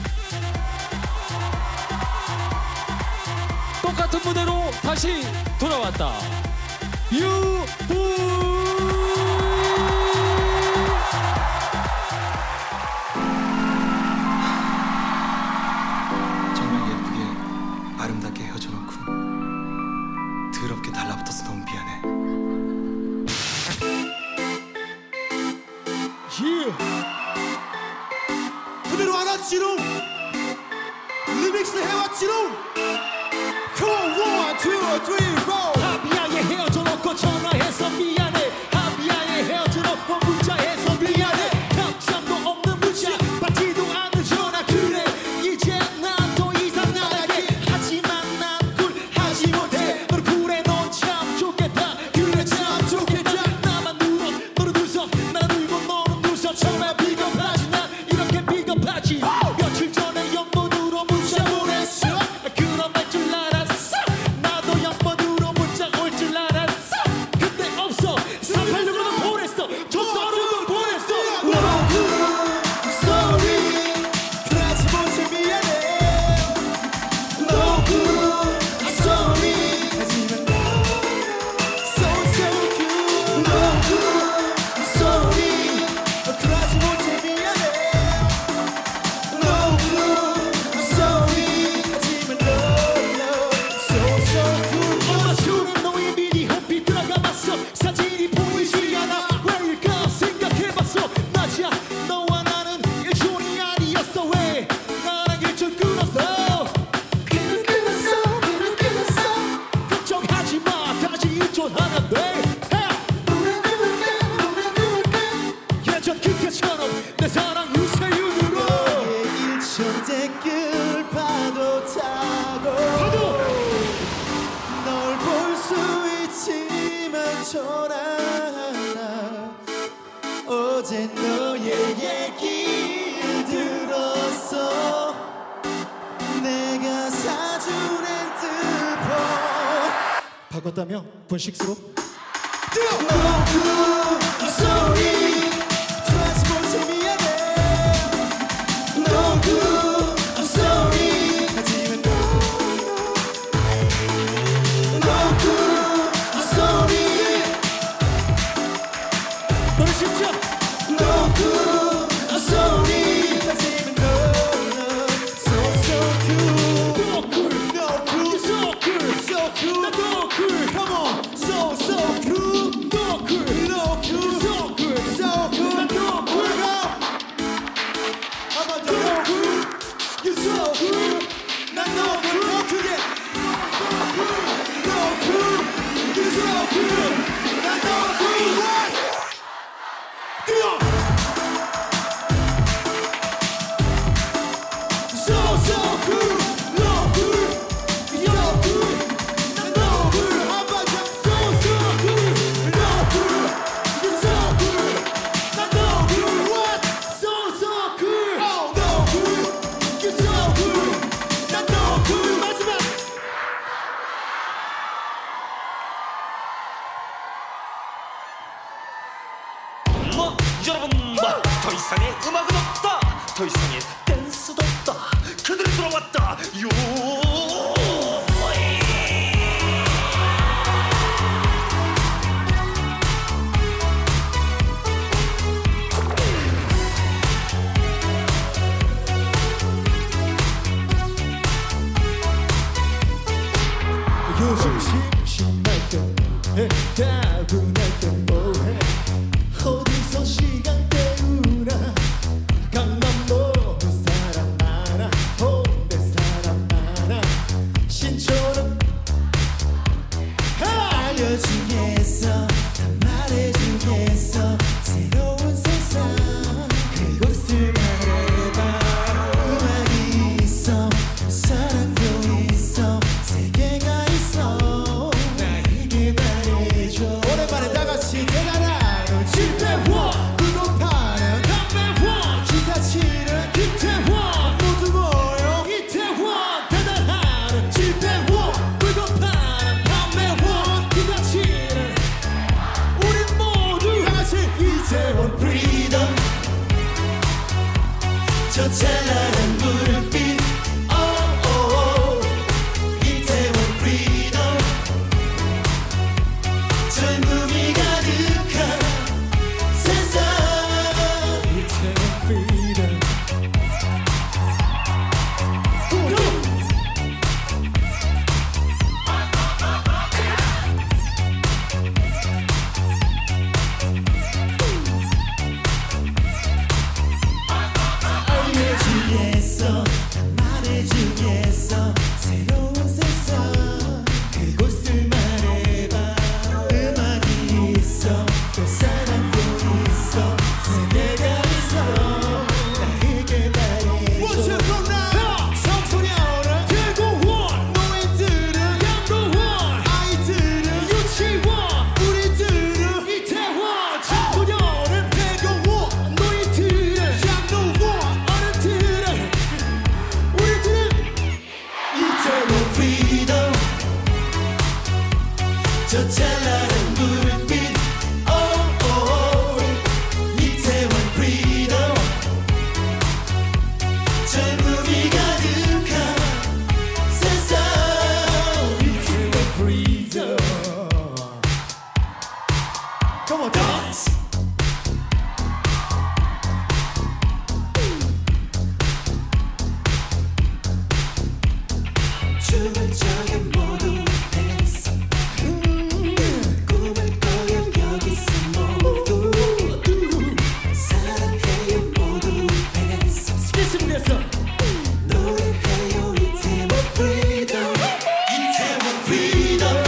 S2: 똑같은 무대로 다시 돌아왔다. 유부.
S16: 정말 예쁘게 아름답게 헤어져 놓고 더럽게 달라붙어서 너무 미안해.
S17: 그대로 안았지롱 리믹스 해왔지롱 Come one, two, three, four
S7: 하비야에 헤어져 놓고 전화해서 미안해. 하비야에 헤어져 놓고 문자해서 미안해. 답장도 없는 문자 받지도 않는 전화. 그래 이제 난 더 이상 안 할게. 하지만 난 굴하지 못해. 널 그래 넌 참 좋겠다. 그래 참 좋겠다. 나만 울어 너는 웃어 난 울고 너는 웃어. 정말 비겁하지 난 이렇게 비겁하지. 며칠 전에 영문으로 문자 보냈어. 그럼 알 줄 알았어. 나도 영문으로 문자 올 줄 알았어. 근데 없어. 삼팔육으로도 보냈어. 조서로도 보냈어.
S17: I'm sorry 그러지 못해 미안해 No good I'm sorry 하지만 So so good No good I'm sorry 그러지 못해 미안해 No good I'm sorry 하지만 No no So so good
S7: 엄마 술은 너의 미니 홈피 들어가 봤어. 사진이 보이지 않아. 왜일까 생각해봤어. 낮이야 너와 나는 일촌이 아니었어. 왜 나랑 일촌 끊었어.
S17: 그를 끊었어 그를 끊었어
S7: 걱정하지 마 다시 일촌하면 돼. 예전 그때처럼 내 사랑 유세윤으로
S17: 일촌 댓글 파도 타고 널 볼 수 있지만 전화 하나 어제 너의 얘기를 들었어 내가 사준 핸드폰
S7: 바꿨다며 분식수로
S17: No good I'm sorry 좋아하지 못해 미안해 No good I'm sorry 하지만 No good I'm sorry
S7: 너는 진짜
S17: No good I'm sorry 하지만 No no So so good
S7: No good
S17: No good
S7: So good
S17: So good
S7: No good
S17: Come on So so good
S7: No good
S17: No 요즘 심심할 때 따분할 때 뭐해 어디서 시간 때우나 강남 너무 사람 많아 홍대 사람 많아 신촌은 알려주겠어 다 말해주겠어 새로운 세상 그곳을 말해봐 음악이 있어 사랑도 있어 세계가 있어 나에게 말해줘 오랜만에 다같이 대단한 집배원 불고파는 담배원 기타 치는 김태원 모두 모여 이태원 대단한 집배원 불고파는 담배원 기타 치는 우린 모두 다같이 이태원 프리덤 저 찬란한 불빛 oh, oh, 이태원 프리덤 젊음이 가득한 세상 이태원 프리덤 알려주겠어 말해주겠어 새로운 세상 그곳을 말해봐 음악이 있어 또 사랑도 있어 세계가 있어 나에게 말해줘 청소년은 대공원 노인들은 양로원 아이들은 유치원 우리들은 이태원 청소년은 대공원 노인들은 양로원 어른들은 우리들은 이태원 프리덤 저 찬란한 불빛 oh, oh, 이태원 프리덤 젊음이 가득한 세상 이태원 프리덤 Come on, dance! 춤을 춰요 모두 댄스 꿈을 꿔요 여기서 모두 사랑해요 모두 댄스 스케치북에서 노래해요 이태원 프리덤 이태원 프리덤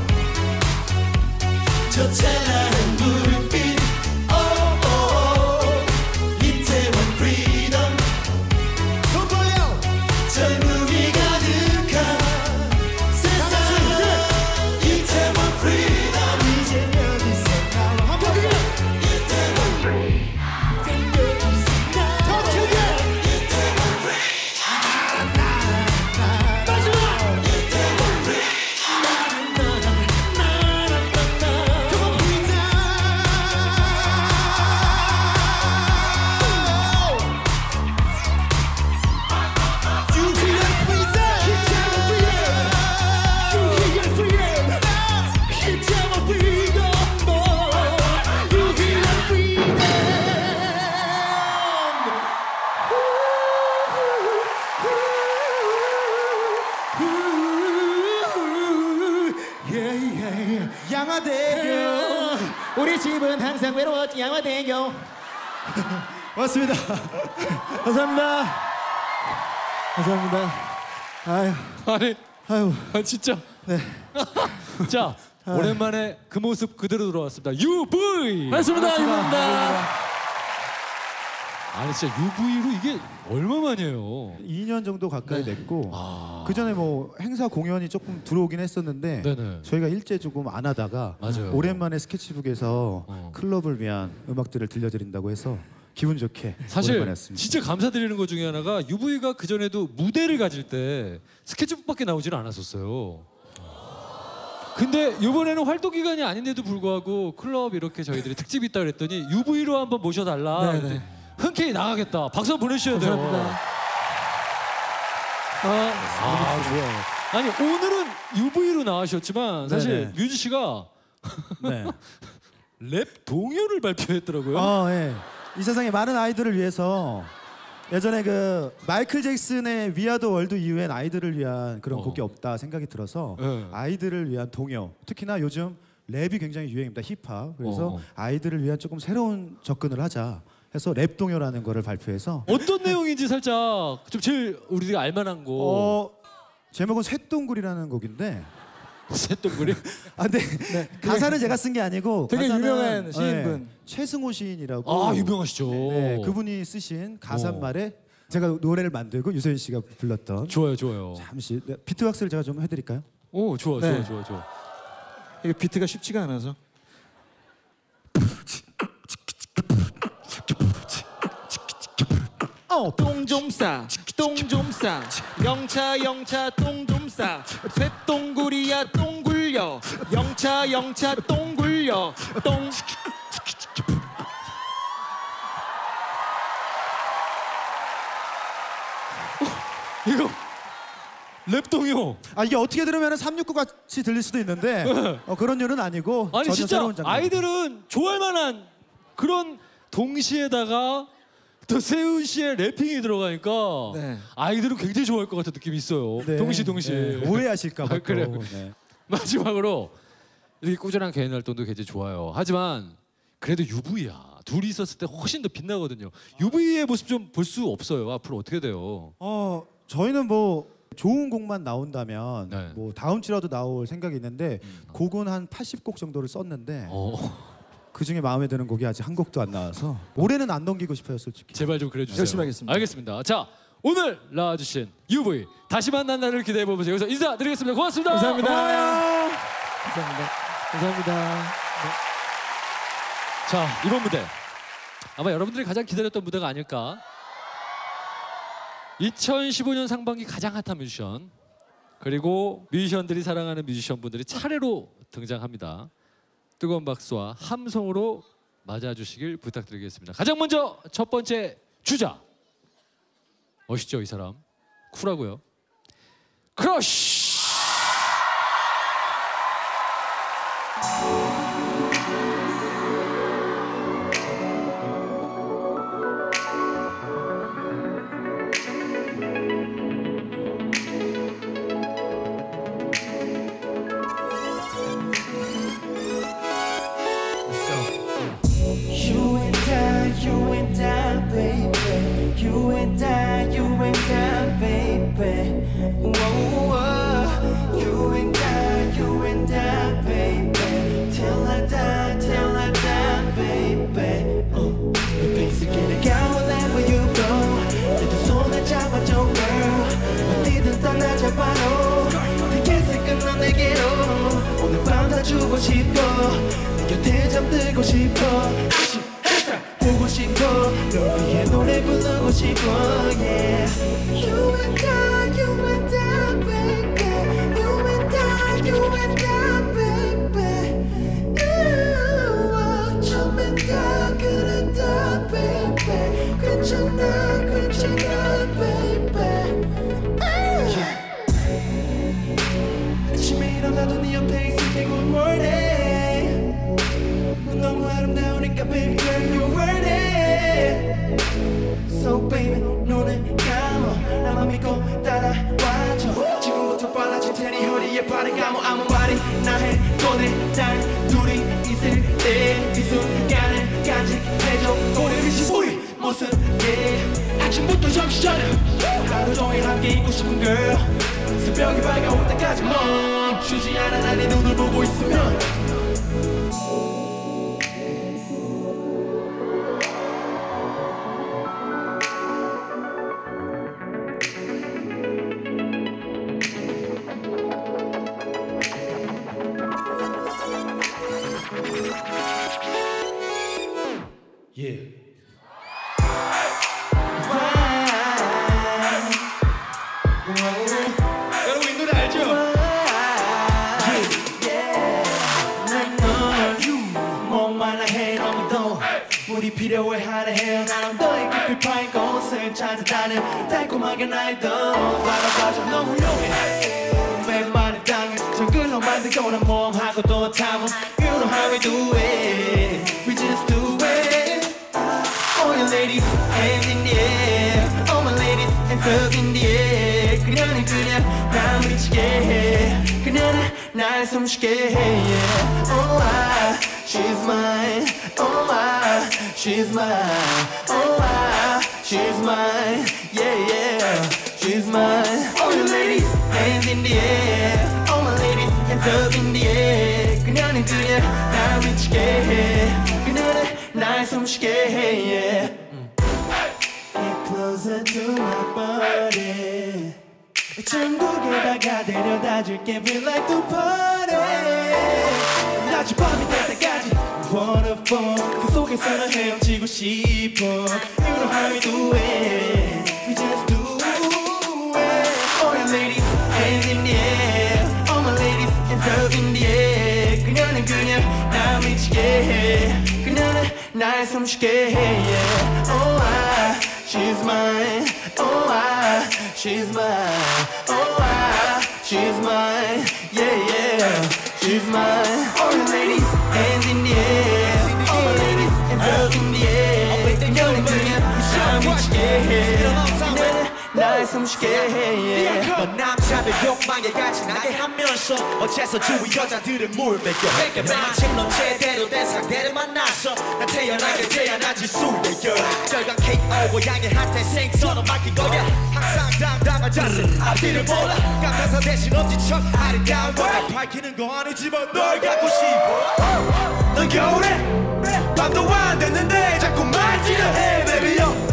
S17: 저 찬란한 불빛 oh, oh, 이태원 프리덤 손 벌려 젊음이 가득한 세상 이태원 프리덤 이제 여기서 나와 한번 이태원 프리덤 여기서 나와 더 크게 이태원 프리덤 마지막 이태원 프리덤 나나나나나나 Come on 프리덤 유희열 프리덤 유희열 프리덤 이태원 프리덤 유희열 프리덤 양화대교 우리 집은 항상 외로웠지 양화대교
S14: 맞습니다. 감사합니다. 감사합니다. 아유,
S2: 아니,
S14: 아유,
S2: 아, 진짜.
S14: 네.
S2: 자, 오랜만에 그 모습 그대로 돌아왔습니다. 유브이.
S13: 반갑습니다. 유브이입니다.
S2: 아니 진짜 유브이로 이게 얼마만이에요?
S14: 이 년 정도 가까이 됐고 그 전에 뭐 행사 공연이 조금 들어오긴 했었는데
S2: 네네.
S14: 저희가 일제 조금 안 하다가
S2: 맞아요.
S14: 오랜만에 스케치북에서
S2: 어.
S14: 클럽을 위한 음악들을 들려드린다고 해서 기분 좋게
S2: 사실
S14: 오랜만에 왔습니다.
S2: 진짜 감사드리는 것 중에 하나가 유브이가 그 전에도 무대를 가질 때 스케치북밖에 나오지는 않았었어요. 근데 이번에는 활동 기간이 아닌데도 불구하고 클럽 이렇게 저희들이 특집이 있다 그랬더니 유브이로 한번 모셔달라.
S13: 네네.
S2: 흔쾌히 나가겠다. 박수 한번 보내주셔야 돼요.
S13: 감사합니다.
S2: 아, 아 좋아요. 아니 오늘은 유브이로 나와주셨지만 사실
S14: 네네.
S2: 뮤지 씨가
S14: 네.
S2: 랩 동요를 발표했더라고요.
S14: 아, 예. 이 세상의 많은 아이들을 위해서 예전에 그 마이클 잭슨의 위아더 월드 이후엔 아이들을 위한 그런 어. 곡이 없다 생각이 들어서 네. 아이들을 위한 동요, 특히나 요즘 랩이 굉장히 유행입니다. 힙합. 그래서 어. 아이들을 위한 조금 새로운 접근을 하자 해서 랩 동요라는 거를 발표해서
S2: 어떤 내용인지 살짝 좀 제일 우리가 알만한 거.
S14: 어, 제목은 쇳동굴이라는 곡인데.
S2: 쇳동굴이?
S14: 아, 근데 네. 가사는 제가 쓴 게 아니고
S13: 되게
S14: 가사는,
S13: 유명한 시인분
S14: 네, 최승호 시인이라고.
S2: 아, 유명하시죠.
S14: 네, 그분이 쓰신 가사말에 제가 노래를 만들고 유소연 씨가 불렀던.
S2: 좋아요, 좋아요.
S14: 잠시 네, 비트박스를 제가 좀 해드릴까요?
S2: 오, 좋아, 네. 좋아, 좋아, 좋아.
S13: 이게 비트가 쉽지가 않아서. 어, 똥 좀 싸, 똥 좀 싸, 영차 영차 똥 좀 싸, 쇳동굴이야 똥 굴려, 영차 영차 똥 굴려, 똥.
S2: 이거 랩동요.
S14: 아 이게 어떻게 들으면 삼육구 같이 들릴 수도 있는데 어, 그런 류는 아니고
S2: 아니
S14: 전혀
S2: 진짜
S14: 새로운 장르.
S2: 아이들은 좋아할 만한 그런 동시에다가 또 세훈 씨의 래핑이 들어가니까 네. 아이들은 굉장히 좋아할 것 같은 느낌이 있어요. 네. 동시 동시
S14: 네. 오해하실까 봐.
S2: 아, 그래요. 네. 마지막으로 이렇게 꾸준한 개인 활동도 굉장히 좋아요. 하지만 그래도 유브이야. 둘이 있었을 때 훨씬 더 빛나거든요. 유브이의 모습 좀 볼 수 없어요. 앞으로 어떻게 돼요?
S14: 어 저희는 뭐 좋은 곡만 나온다면
S2: 네.
S14: 뭐 다음 주라도 나올 생각이 있는데 음. 곡은 한 팔십 곡 정도를 썼는데
S2: 어.
S14: 그 중에 마음에 드는 곡이 아직 한 곡도 안 나와서 올해는 안 넘기고 싶어요, 솔직히.
S2: 제발 좀 그래주세요.
S13: 열심히 하겠습니다.
S2: 알겠습니다. 자, 오늘 나와주신 유브이 다시 만난 날을 기대해 보면서 여기서 인사드리겠습니다. 고맙습니다.
S13: 감사합니다.
S2: 고마워요.
S13: 감사합니다. 감사합니다. 네.
S2: 자, 이번 무대 아마 여러분들이 가장 기다렸던 무대가 아닐까. 이천십오 년 상반기 가장 핫한 뮤지션 그리고 뮤지션들이 사랑하는 뮤지션분들이 차례로 등장합니다. 뜨거운 박수와 함성으로 맞아주시길 부탁드리겠습니다. 가장 먼저 첫 번째 주자. 멋있죠, 이 사람? 쿨하고요. 크러쉬!
S3: 주고 싶어 내 곁에 잠들고 싶어 보고 싶어 널 위해 노래 부르고 싶어 yeah. You and I, you and I, baby You and I, you and I, baby Ooh, 처음엔 다 그랬다, baby 괜찮아, 괜찮아, baby 아침에 일어나도 네 옆에 있을게 good morning 너무 아름다우니까 baby girl you're worth it So baby 눈을 감아 나만 믿고 따라와줘 지금부터 빨라질 테니 허리에 발을 감아 아무 말이 나해 너네 날 둘이 있을 때 이 순간을 간직해줘 오래되신 우리 모습 yeah. 아침부터 점심 저녁 하루 종일 함께 있고 싶은 girl 새벽이 밝아올 때까지 멈추지 않아 난 네 눈을 보고 있으면 Yeah. 여러분 이 노래 알죠? 목말라 해 너무도 우리 필요해 하려 해 나는 너의 깊이 파인 곳을 찾아다녀 달콤하게 날 더 바라봐줘 너 훌륭해 맨만의 땅을 정글로 만들고 난 몸하고 또 타고 You know how we do it We just do it All you ladies and in the air hands up in the air 그녀는 그냥 날 미치게 해 그녀는 날 숨쉬게 해 yeah. Oh I, she's mine Oh I, she's mine Oh I, she's mine Yeah yeah, she's mine All you ladies, hands in the air All my ladies, hands up in the air 그녀는 그냥 날 미치게 해 그녀는 날 숨쉬게 해 yeah. Get closer to my body 천국에다가 데려다 줄게 Feel like the party 낮이 밤이 될 때까지 Wanna fall 그 속에서는 헤엄치고 싶어 You know how we do it We just do it All your ladies, hands in the air All my ladies, hands up in the air 그녀는 그냥 날 미치게 해 그녀는 날 숨쉬게 해 yeah. Oh I, she's mine Oh I, she's mine Oh I, she's mine Yeah yeah, she's mine All you ladies, hands in the air All my ladies, hands up in the air 그녀는 그냥 날 미치게 해 그녀는 날 숨쉬게 해 yeah.
S7: 넌 남자들 욕망에 같이 나게 하면서 어째서 주위 여자들을 물먹여 마침 넌 제대로 된 상대를 만나서 난 태연하게 태어나지 수레여 절간 케이오 양의 한테 생선을 맡긴 거야 항상 당당한 자세 앞뒤를 몰라 감탄사 대신 엄지척 아름다운 거야 밝히는 거 아니지만 널 갖고 싶어 넌 겨울에 밤도 안 됐는데 자꾸 만지려 해 baby yo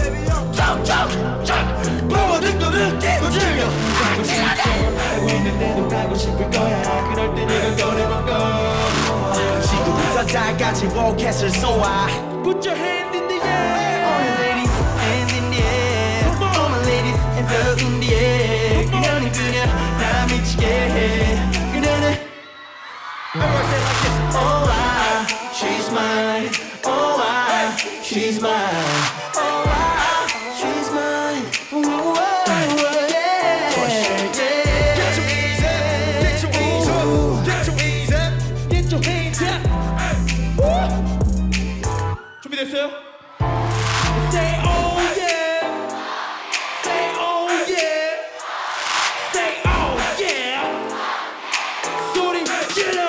S7: 보고 듣고 느끼고 즐겨 가고 싶어 알고 있는데도 가고 싶을 거야 그럴 땐 이걸 꺼내먹어 지금부터 다 같이 로켓을 쏘아 Put your hand in the air
S3: All your ladies, hands in the air All my ladies, hands up in the air 그녀는 그냥 나 미치게 해 그녀는 Oh I, she's mine Oh I, she's mine Oh I, she's mine Ooh, oh, oh, yeah. For sure, yeah.
S7: Get your hands up, get your hands up, get your hands up, get your hands up. Woo! 준비됐어요? Say oh yeah, say oh yeah, say oh yeah. 소리 질러.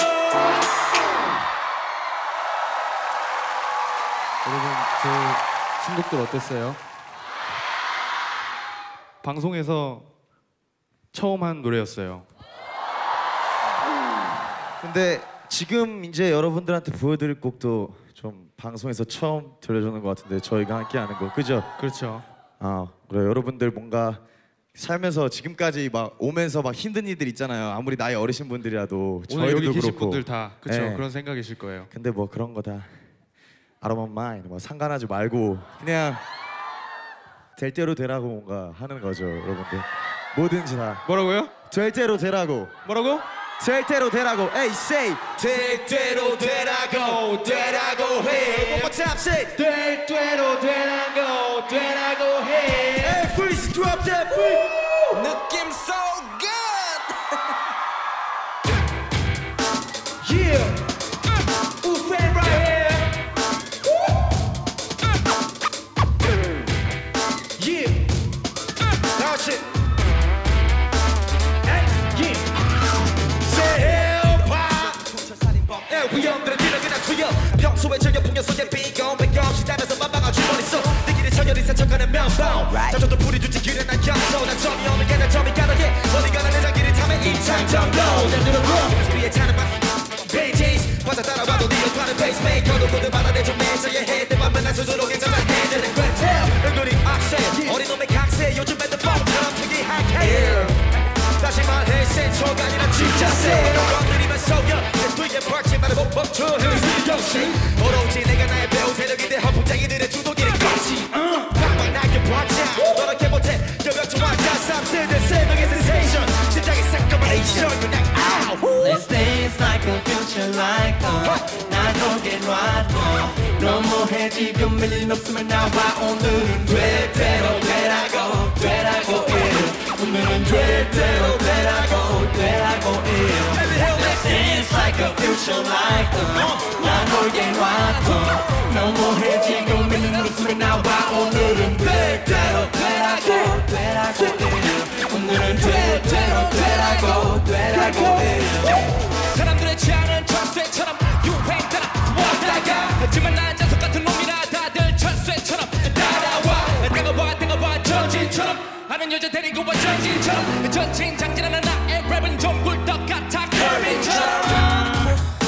S15: 여러분 저 신곡들 어땠어요? 방송에서 처음 한 노래였어요.
S18: 근데 지금 이제 여러분들한테 보여드릴 곡도 좀 방송에서 처음 들려주는 것 같은데 저희가 함께하는 거 그죠?
S15: 그렇죠.
S18: 아 그래 여러분들 뭔가 살면서 지금까지 막 오면서 막 힘든 일들 있잖아요. 아무리 나이 어리신 분들이라도
S15: 오늘
S18: 저희도
S15: 여기 계신
S18: 그렇고.
S15: 분들 다 그렇죠.
S18: 네.
S15: 그런 생각이실 거예요.
S18: 근데 뭐 그런 거 다 I don't mind 뭐 상관하지 말고 그냥 될 대로 되라고 뭔가 하는 거죠, 여러분들. 뭐든지 다.
S15: 뭐라고요?
S18: 될 대로 되라고.
S15: 뭐라고?
S18: 될 대로 되라고. 에이, say.
S7: 될 대로 되라고 되라고 해. One more time, say. 될 대로 되라고 되라고 해. Hey, freeze, drop that beat. 느낌 so good. Yeah. Who's fan right here? Yeah. That's it. Hey, yeah. 위험들은 뒤로 그냥 튀어 평소에 저격 풍경 속에 비건 백없이 다면서 만방아 주머니써 느끼는 천연이 세척하는 면봉 자존도 부리주지 길은 난 겸소 난 점이 오는 게난 점이 가능해 어디 가나 내 장기를 타면 입장 정도 잘 들어보 위에 차는 막 베이지스 바다 따라와도 네 역할은 페이스메이커도 모두 받아내줘 매저의 헤드만 맨날 스스로 괜찮아 해드는 괴텔 은근히 악세 어린 놈의 강세 요즘 핸드폰처럼 특이하게 다시 말해 센초가 아니라 진짜 세 건드리면 속여 내 뒤에 박힌 말을 못 멈춰 헤어지는 역시 어려운지 내가 나의 배우 세력인데 허풍쟁이들의 주도기를 꺾지 방방 낙엽봤자 너렇게 못해 여병충 환자 삼세대 세 명의 센세이션 심장이 새까만 액션 그냥 아우
S3: Let's dance like a future like uh, 나도 놔둬 너무해 지금 밀린 없으면 나와 오늘은 될 대로 되라고 되라고 해 오늘은 될 대로 되라고 되라고 해 Let's Seems like a future light 난 놀게 놔둬 너무해 지금 있는 웃음이 나와 오늘은 될 대로 되라고 되라고 해 오늘은 될 대로 되라고 되라고 해
S7: 사람들의 취향은 철새처럼 유행 따라 왔다가 하지만 난 자석 같은 놈이라 다들 철새처럼 따라와 떼거봐 떼거봐 전진처럼 하는 여자 데리고 와 전진처럼 전진장진하는 나의 랩은 좀 굴떡 같아 커빈처럼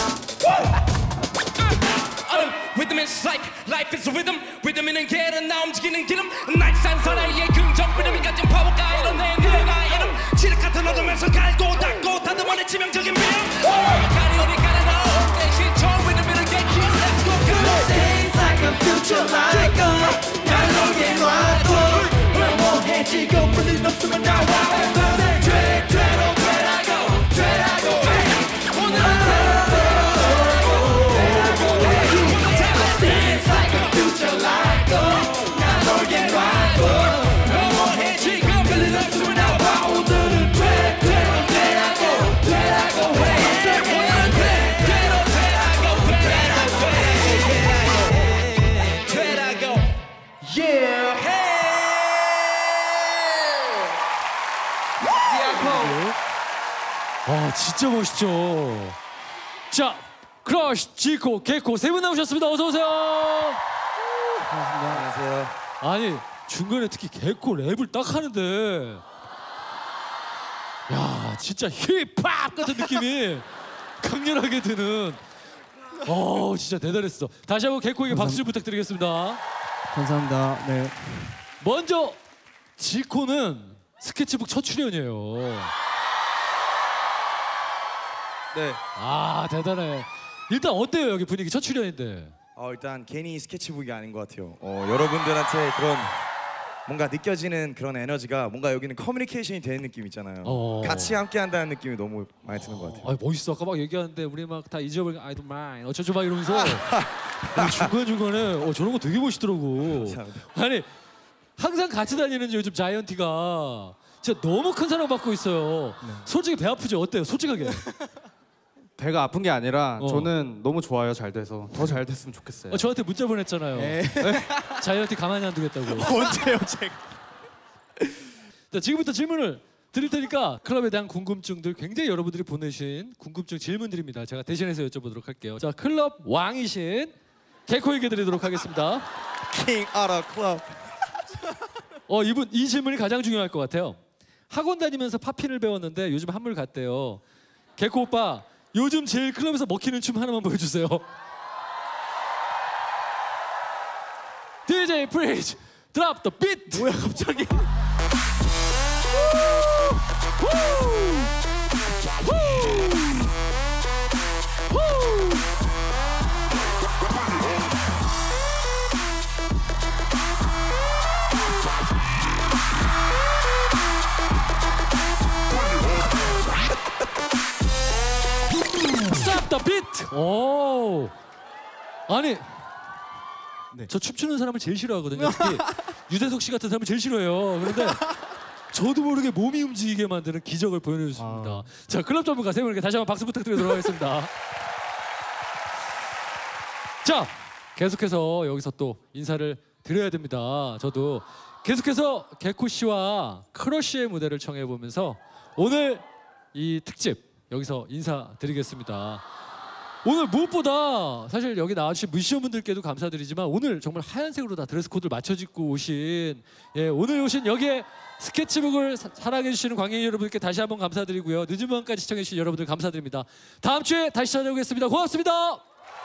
S7: Rhythm is life, life is rhythm Rhythm이는 길은 나 움직이는 기름 날산 사나이의 긍정 리듬이 가진 파워가 이런 내 내가 이름 칠흑 같은 어둠에서 갈고 닦고 다듬어내 치명적인 미움 가리오리 가라나 대신 저 리듬이를 get you Let's go come on
S3: Seems like a future like 난 놀게 놔둬 너무해 지금 물린 없으면 나와 오늘은 돼 되로 되라고 되라고 오늘은
S2: 아 진짜 멋있죠. 자, 크러쉬, 지코, 개코 세 분 나오셨습니다. 어서 오세요.
S15: 반갑습니다. 안녕하세요.
S2: 아니 중간에 특히 개코 랩을 딱 하는데, 야 진짜 힙합 같은 느낌이 강렬하게 드는. 어 진짜 대단했어. 다시 한번 개코에게 박수 좀 부탁드리겠습니다.
S6: 감사합니다. 네.
S2: 먼저 지코는 스케치북 첫 출연이에요.
S18: 네.
S2: 아 대단해. 일단 어때요 여기 분위기 첫 출연인데?
S18: 어 일단 괜히 스케치북이 아닌 것 같아요. 어 여러분들한테 그런 뭔가 느껴지는 그런 에너지가 뭔가 여기는 커뮤니케이션이 되는 느낌 있잖아요.
S2: 어.
S18: 같이 함께 한다는 느낌이 너무 많이 드는 것 같아요.
S2: 아 멋있어. 아까 막 얘기하는데 우리 막 다 잊어버린 I don't mind 어쩌죠 막 이러면서 중간 중간에 어 저런 거 되게 멋있더라고.
S18: 감사합니다.
S2: 아니 항상 같이 다니는 요즘 자이언티가 진짜 너무 큰 사랑 받고 있어요.
S15: 네.
S2: 솔직히 배 아프죠? 어때요? 솔직하게.
S15: 배가 아픈 게 아니라
S2: 어.
S15: 저는 너무 좋아요. 잘 돼서 더 잘 됐으면 좋겠어요.
S2: 어, 저한테 문자 보냈잖아요.
S15: 네.
S2: 자이언티 가만히 안 두겠다고.
S15: 언제요, 제가?
S2: 자, 지금부터 질문을 드릴 테니까 클럽에 대한 궁금증들 굉장히 여러분들이 보내신 궁금증 질문드립니다. 제가 대신해서 여쭤보도록 할게요. 자, 클럽 왕이신 개코에게 드리도록 하겠습니다.
S18: King of the club.
S2: 어, 이분 이 질문이 가장 중요할 것 같아요. 학원 다니면서 팝핀을 배웠는데 요즘 한물 갔대요. 개코 오빠, 요즘 제일 클럽에서 먹히는 춤 하나만 보여주세요. 디제이 프리즈 드랍 더 비트.
S15: 뭐야 갑자기?
S2: 스탑 더 비트. 오. 아니
S15: 네.
S2: 저 춤추는 사람을 제일 싫어하거든요. 특히 유재석 씨 같은 사람을 제일 싫어해요. 그런데 저도 모르게 몸이 움직이게 만드는 기적을 보여주셨습니다.
S15: 아.
S2: 자, 클럽 전문가 세 분에게 다시 한번 박수 부탁드리도록 하겠습니다. 자, 계속해서 여기서 또 인사를 드려야 됩니다. 저도 계속해서 개코 씨와 크러쉬의 무대를 청해 보면서 오늘 이 특집 여기서 인사드리겠습니다. 오늘 무엇보다 사실 여기 나와주신 뮤지션분들께도 감사드리지만 오늘 정말 하얀색으로 다 드레스 코드를 맞춰짓고 오신, 예, 오늘 오신 여기에 스케치북을 사, 사랑해주시는 관객 여러분께 다시 한번 감사드리고요. 늦은 밤까지 시청해주신 여러분들 감사드립니다. 다음 주에 다시 찾아오겠습니다. 고맙습니다.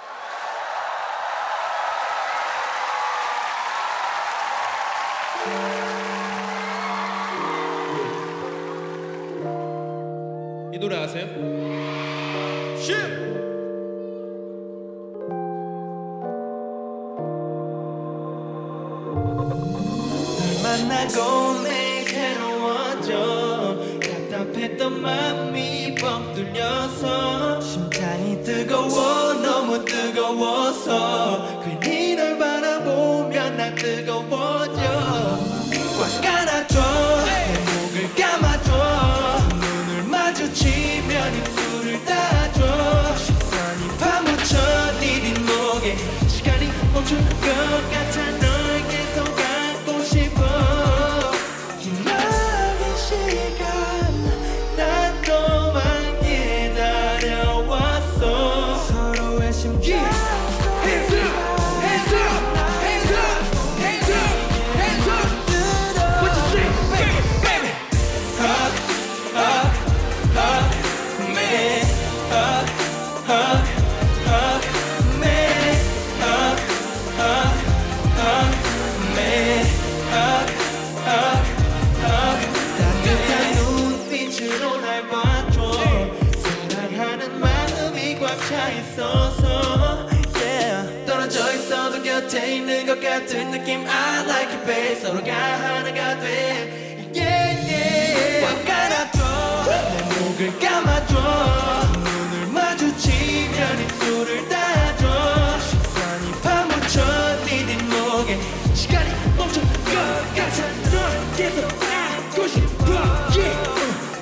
S7: 이 노래 아세요? 슈!
S3: 만나고 내 새로워져 답답했던 맘이 뻥 뚫려서 심장이 뜨거워 너무 뜨거워서 괜히 널 바라보면 나 뜨거워져 꽉 안아줘 내 목을 감아줘 눈을 마주치면 입술을 닫아줘 차 있어서 yeah. 떨어져 있어도 곁에 있는 것 같은 느낌 I like it babe 서로가 하나가 돼 yeah, yeah. 꽉 안아줘 내 목을 감아줘 눈을 마주치면 입술을 닿아줘 시선이 파묻혀 네 뒷목에 시간이 멈출 것 같아 널 계속 안고 싶어 yeah.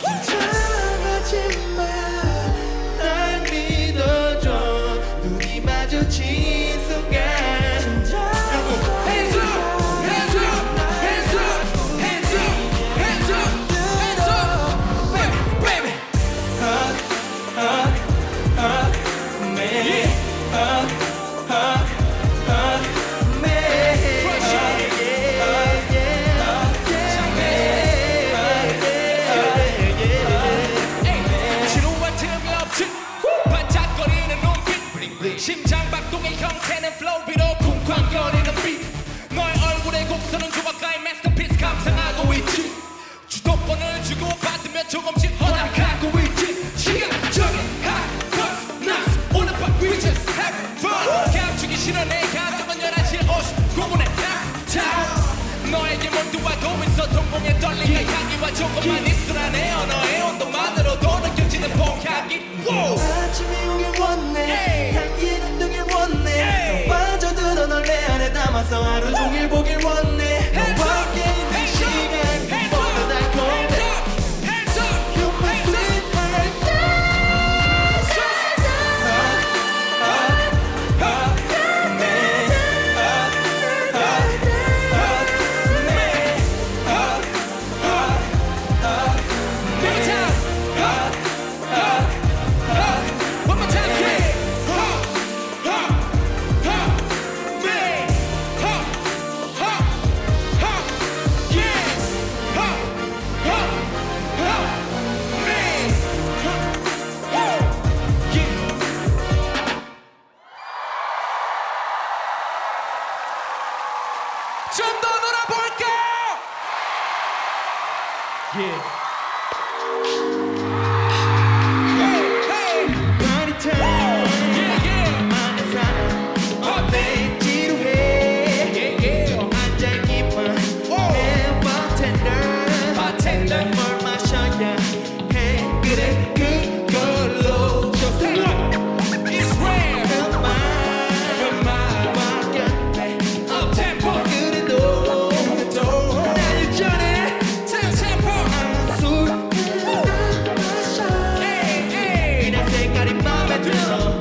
S3: 긴장하지마 날 믿어줘 눈이 마주친 순간 Hands up, hands up, hands up, hands up, hands up, hands up, baby, baby. Hug, hug, hug me, hug, hug, hug me.
S7: 지루한 틈이 없지 반짝거리는 눈빛 심장 박동의 형태는 플로우비로 쿵쾅거리는 빛 너의 얼굴에 곡선은 조각가의 마스터피스 감상하고 있지 주도권을 주고 받으며 조금씩 허락하고 있지 시각적인 high first nights 오늘 밤 we just have fun 감추기 싫어 내 감정은 열한 시 오십구 분에 downtown 너에게 몰두하고 있어 동공에 떨리는 향기와 조금만 있으라 내 언어의 온도만으로도 느껴지는 봉향기
S3: 아침이 오길 원해 향기는 되길 원해 또 빠져들어 널 내 안에 담아서 하루 종일 보길 원해 너와 함께 있는 시간 모두 달콤해 You're my sweetheart Hug, hug, hug me Hug, hug, hug me Hug, hug, hug me Hug, hug, hug
S7: One more time, yeah. Hug, hug, hug me. Hug, hug, hug, yeah. Hug, hug, hug me. Hug, hug, yeah. 좀 더 놀아볼까?
S3: Yeah. Party time. Yeah, yeah. 많은 사람 어때 지루해. Yeah, yeah. 앉아 깊은 내 bartender. bartender. 뭘 마셔야 해. 그래 그걸로
S7: It's rare.
S3: 그만 그만 곁에
S7: Up tempo.
S3: 그래도 또 날 유전해.
S7: Down tempo.
S3: 술 마셔. 그냥 색깔이 맘에 들어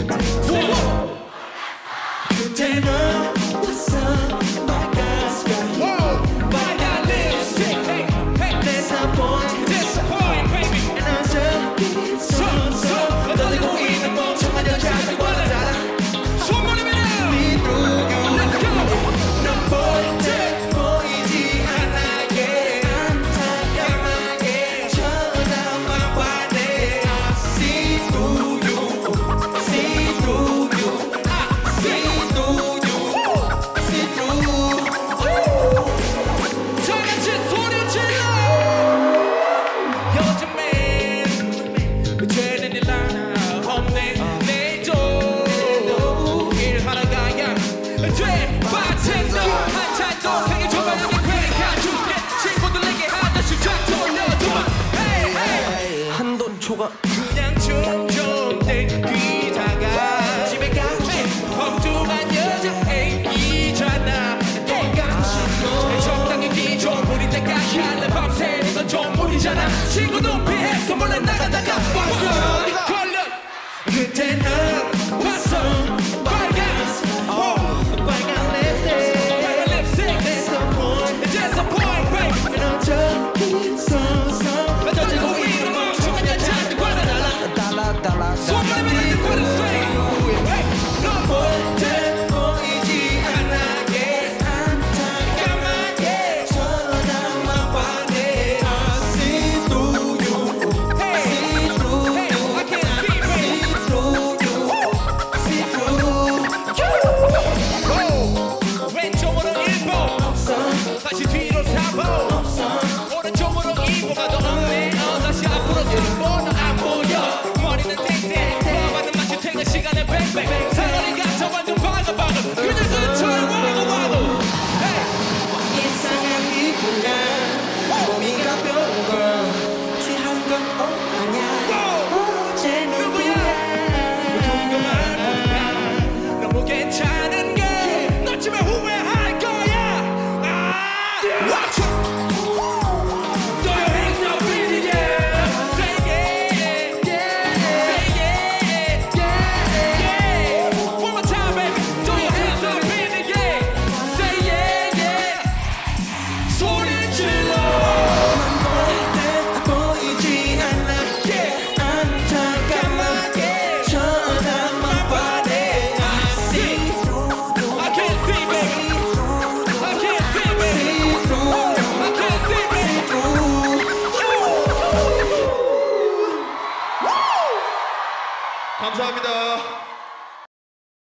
S3: 그때 넌 왔어 빨간
S7: 빨간 lipstick.
S3: Disappoint
S7: Disappoint, baby.
S3: 에너지 있어서 떨리고 있는 멍청한 여자들 원하잖아
S7: 손 올리면 Let's go.
S3: 넌 볼 때 보이지 않게 안타깝게 쳐다만 봐내 I see through you see through you I see through you see through
S7: 다 같이 소리 질러. 요즘엔 되는 일 하나 없네. 내일도 일하러 가야 돼. bartender 한 잔도 크게 줘봐 여기 꽤 가줄게. 친구들에게 하나씩 쫙 돌려줘봐. Hey, hey.
S3: 한돈 초과
S7: 그냥 좀좀 땡기다가 집에 가지 엉뚱한 여자 애기잖아 똑같이 적당히 기존 우리 때까지 하는 밤새 이건 좀 무리잖아 친구도 피해서 몰래 나가다가 왔어 걸려
S3: 그때 넌 왔어
S7: 빨간 어,
S3: 빨간 립스틱
S7: 빨간 립스틱
S3: Disappoint
S7: Disappoint baby
S3: 에너지 있어서
S7: 떨리고 있는 멍청한 여자들 관해달라
S3: 달라 달라
S7: 손 올리면 안 돼.
S3: 넌볼 때 보이지 않게 안타깝게 쳐다만 봐내 I see through you see through you
S7: I can see, baby.
S3: see through you see through
S7: 오, 왼쪽으로 일 번 다시 뒤로 사 번 오른쪽으로 이 번가 더 없네 어, 다시 앞으로 삼 번 안 보여 머리는 땡땡
S4: 감사합니다.